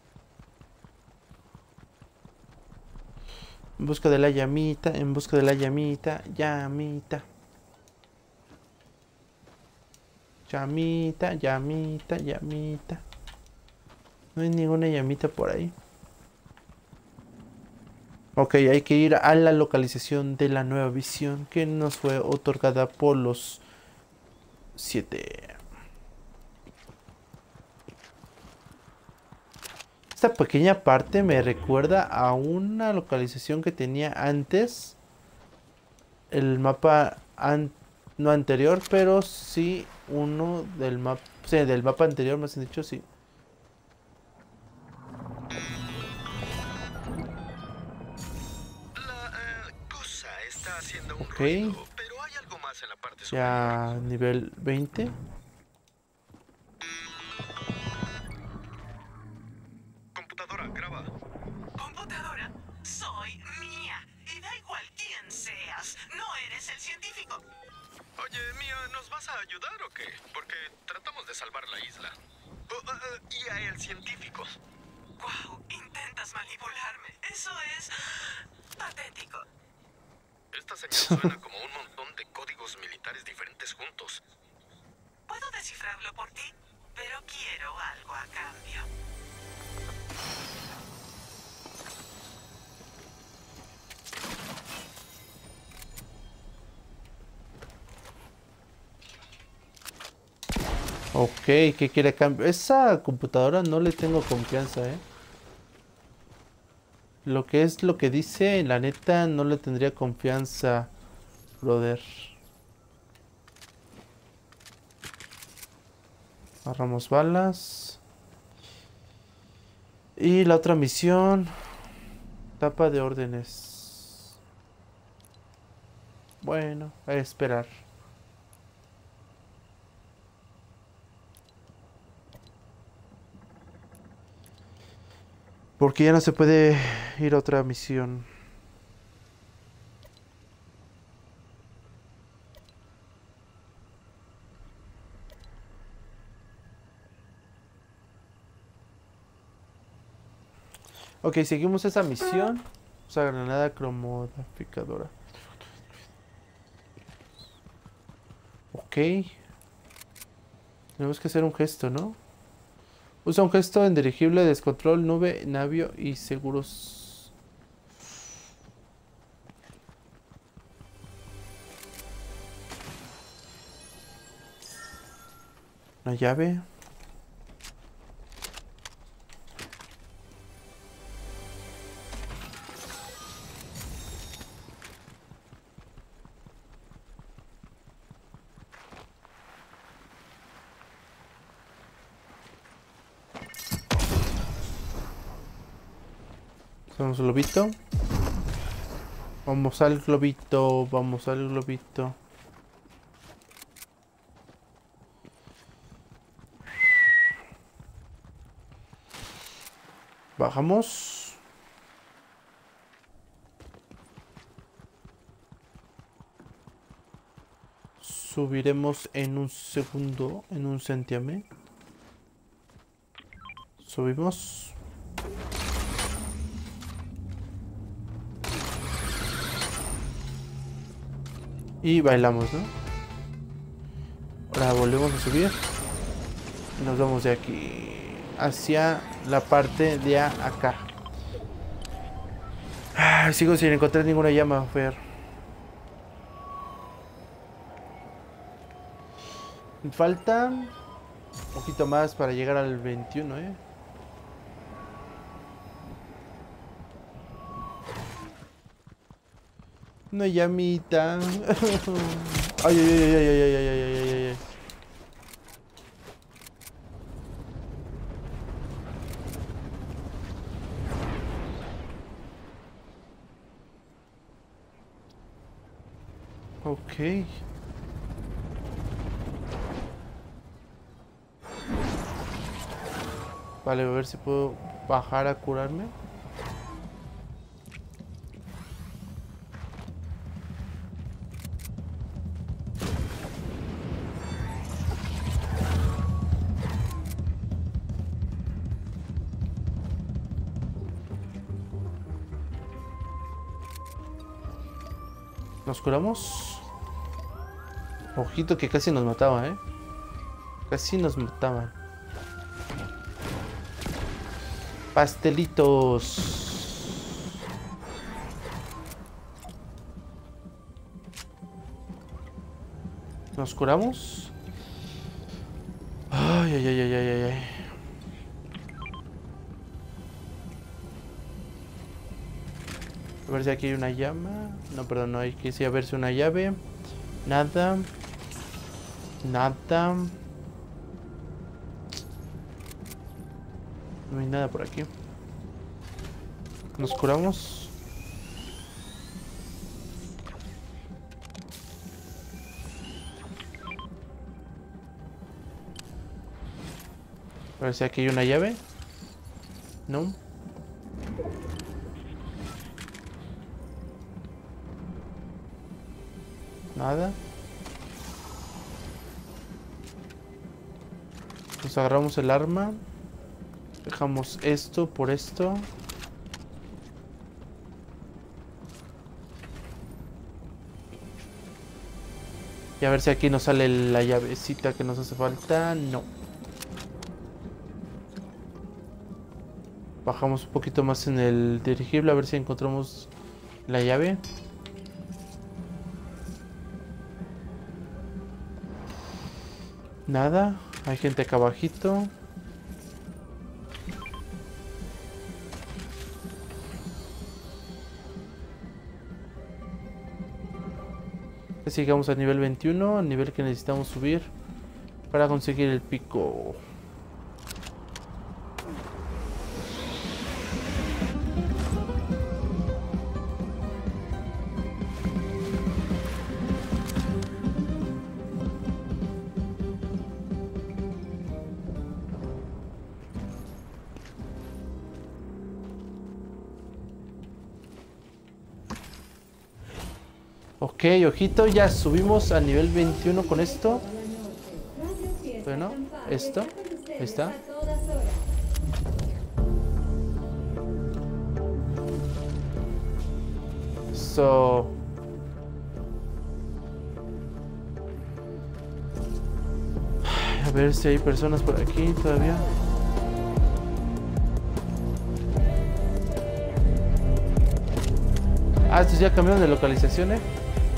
En busca de la llamita, en busca de la llamita, llamita. Llamita, llamita, llamita. No hay ninguna llamita por ahí. Ok, hay que ir a la localización de la nueva visión que nos fue otorgada por los siete. Esta pequeña parte me recuerda a una localización que tenía antes el mapa an- no anterior, pero sí uno del mapa, sí, del mapa anterior, más bien dicho, sí. La eh, cosa está haciendo un Ok, ruido, pero hay algo más en la parte superior. ya nivel veinte. Computadora, graba. Computadora, soy Mía. Y da igual quién seas, no eres el científico. Oye, Mía, ¿nos vas a ayudar o qué? Porque tratamos de salvar la isla. Oh, uh, uh, y a el científico. Wow, intentas manipularme. Eso es patético. Esta señal suena como un montón de códigos militares diferentes juntos. Puedo descifrarlo por ti, pero quiero algo a cambio. Ok, ¿qué quiere cambio? Esa computadora no le tengo confianza, eh. Lo que es lo que dice, la neta, no le tendría confianza, brother. Agarramos balas. Y la otra misión. Tapa de órdenes. Bueno, a esperar. Porque ya no se puede ir a otra misión. Ok, seguimos esa misión. Usa granada cromodificadora. Ok. Tenemos que hacer un gesto, ¿no? Usa un gesto en dirigible, descontrol, nube, navio y seguros. Una llave. Vamos al globito. Vamos al globito. Vamos al globito. Bajamos. Subiremos en un segundo. En un santiamén. Subimos. Y bailamos, ¿no? Ahora volvemos a subir. Y nos vamos de aquí hacia la parte de acá. Ah, sigo sin encontrar ninguna llama, Fer. Me falta un poquito más para llegar al veintiuno, ¿eh? Una llamita. Ay, ay, ay, ay, ay, ay, ay, ay, ay, ay, ay. Ok. Vale, a ver si puedo bajar a curarme. Nos curamos. Ojito que casi nos mataba, eh. Casi nos mataban. Pastelitos. Nos curamos. Ay, ay, ay, ay, ay, ay, ay. A ver si aquí hay una llama. No, perdón, no hay que sí, a ver si una llave. Nada. Nada. No hay nada por aquí. Nos curamos. A ver si aquí hay una llave. No. Nada. Nos agarramos el arma. Dejamos esto por esto. Y a ver si aquí nos sale la llavecita que nos hace falta. No. Bajamos un poquito más en el dirigible a ver si encontramos la llave. Nada. Hay gente acá abajito. Sigamos al nivel veintiuno, al nivel que necesitamos subir para conseguir el pico. Ok, ojito, ya subimos al nivel veintiuno con esto. Bueno, esto, ahí está. So... A ver si hay personas por aquí todavía. Ah, estos ya cambiaron de localización, eh.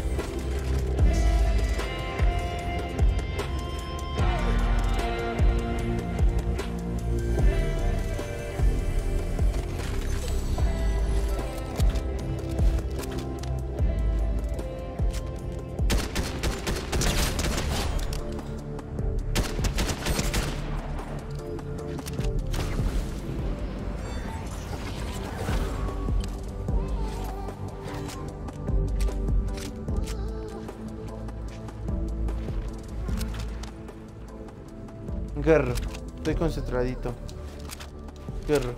Guerra, estoy concentradito. Guerra.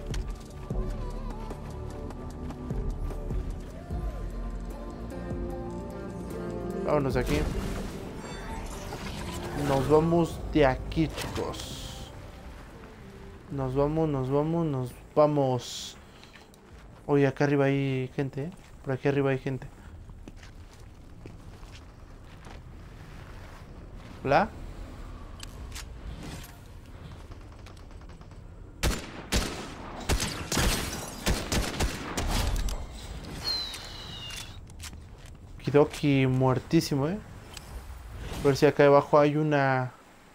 Vámonos de aquí. Nos vamos de aquí, chicos. Nos vamos, nos vamos, nos vamos. Oye, acá arriba hay gente, ¿eh? Por aquí arriba hay gente. ¿Hola? Kidoki muertísimo, eh. A ver si acá abajo hay una...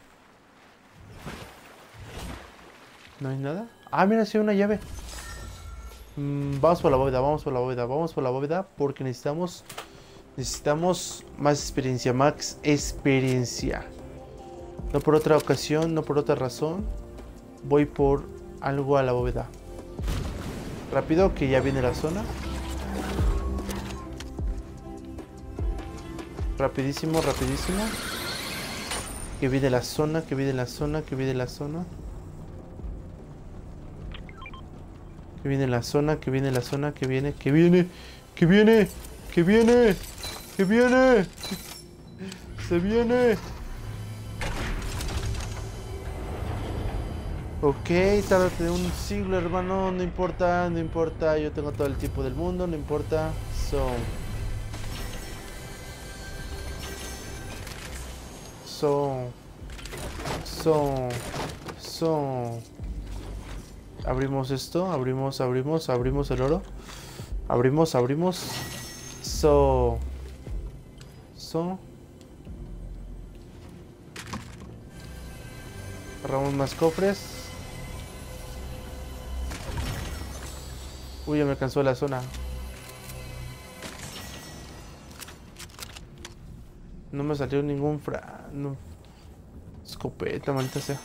¿No hay nada? Ah, mira, sí hay una llave. Mm, vamos por la bóveda, vamos por la bóveda, vamos por la bóveda porque necesitamos... Necesitamos más experiencia, max experiencia. No por otra ocasión, no por otra razón. Voy por algo a la bóveda. Rápido, que ya viene la zona. Rapidísimo, rapidísimo. Que viene la zona, que viene la zona, que viene la zona. Que viene la zona, que viene la zona, que viene, que viene, que viene, que viene, que viene. Se viene. Ok, tárdate un siglo, hermano. No importa, no importa. Yo tengo todo el tiempo del mundo, no importa. So... So, so, so. Abrimos esto, abrimos, abrimos, abrimos el oro. Abrimos, abrimos. So, so. Agarramos más cofres. Uy, ya me alcanzó la zona. No me salió ningún fra... No. Escopeta, maldita sea.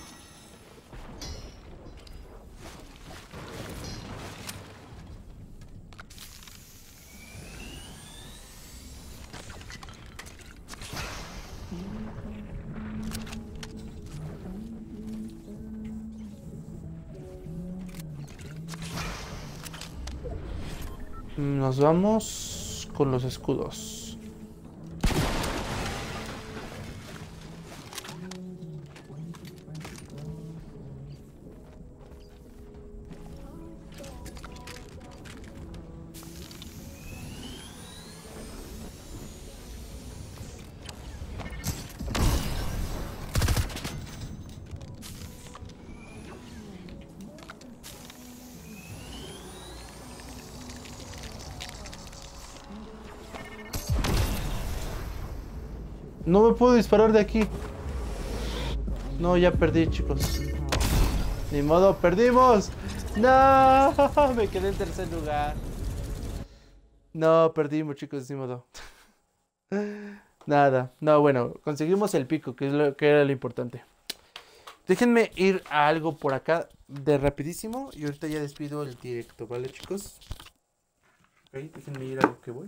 Nos vamos con los escudos. No me puedo disparar de aquí. No, ya perdí, chicos. Ni modo, perdimos. No, me quedé en tercer lugar. No, perdimos, chicos, ni modo. Nada, no, bueno, conseguimos el pico, que es lo que era lo importante. Déjenme ir a algo por acá de rapidísimo y ahorita ya despido el directo, ¿vale, chicos? Ok, déjenme ir a lo que voy.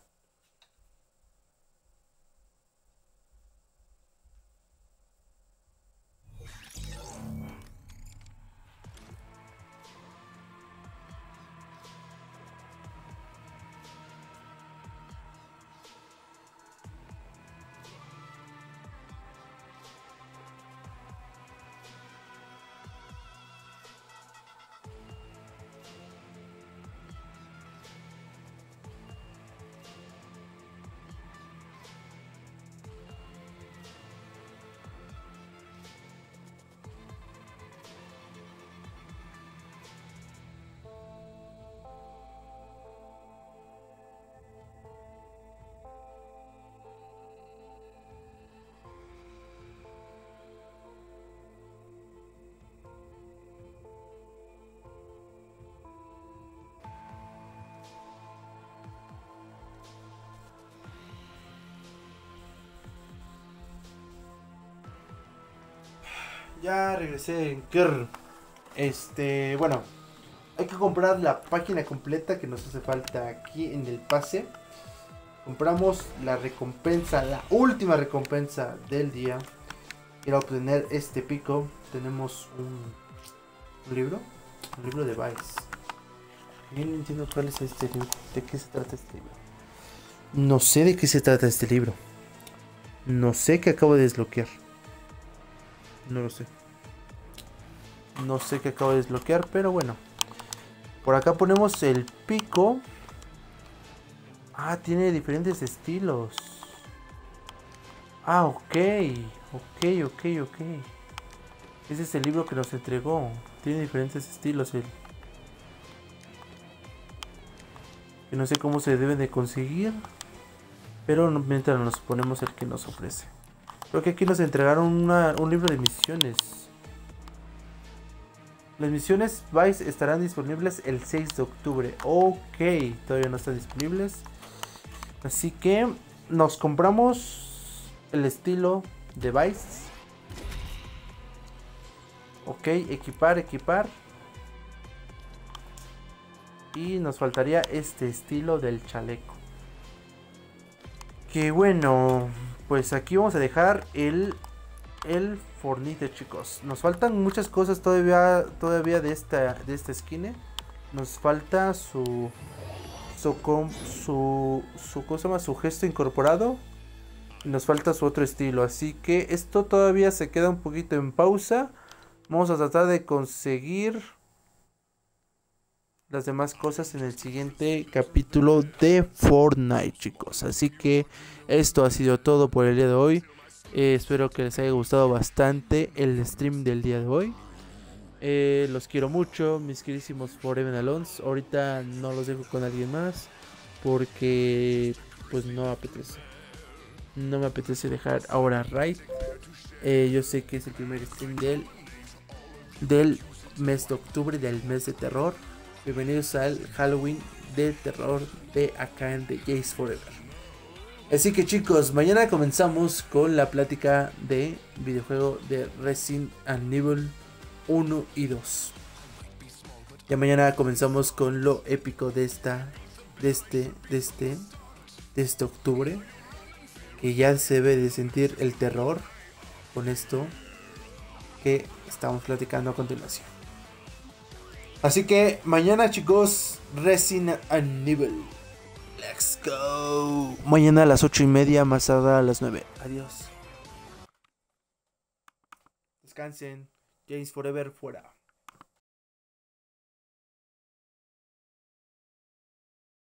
Ya regresé en Kerr. Este, bueno, hay que comprar la página completa que nos hace falta aquí en el pase. Compramos la recompensa, la última recompensa del día. Quiero obtener este pico. Tenemos un, un libro, un libro de Vice. Yo no entiendo cuál es este libro, de qué se trata este libro. No sé de qué se trata este libro. No sé qué acabo de desbloquear. No lo sé. No sé qué acabo de desbloquear, pero bueno. Por acá ponemos el pico. Ah, tiene diferentes estilos. Ah, ok. Ok, ok, ok. Ese es el libro que nos entregó. Tiene diferentes estilos el... Que no sé cómo se debe de conseguir. Pero mientras nos ponemos el que nos ofrece. Creo que aquí nos entregaron una, un libro de misiones. Las misiones Vice estarán disponibles el seis de octubre. Ok, todavía no están disponibles. Así que nos compramos el estilo de Vice. Ok, equipar, equipar. Y nos faltaría este estilo del chaleco. Que bueno, pues aquí vamos a dejar el, el Fornite, chicos. Nos faltan muchas cosas todavía, todavía de esta, de esta esquina. Nos falta su, su, su, su, ¿cómo se llama? Su gesto incorporado. Y nos falta su otro estilo. Así que esto todavía se queda un poquito en pausa. Vamos a tratar de conseguir las demás cosas en el siguiente capítulo de Fortnite, chicos. Así que esto ha sido todo por el día de hoy. Eh, espero que les haya gustado bastante el stream del día de hoy. Eh, los quiero mucho, mis queridísimos Forever Alons. Ahorita no los dejo con alguien más porque pues no me apetece. No me apetece dejar ahora Raid. Eh, yo sé que es el primer stream del, del mes de octubre, del mes de terror. Bienvenidos al Halloween de terror de acá en The Jace Forever. Así que chicos, mañana comenzamos con la plática de videojuego de Resident Evil uno y dos. Ya mañana comenzamos con lo épico de esta, de este, de este, de este octubre. Que ya se debe de sentir el terror con esto que estamos platicando a continuación. Así que mañana chicos, Resident Evil. Let's go. Mañana a las ocho y media, más tarde a las nueve. Adiós. Descansen. James Forever fuera.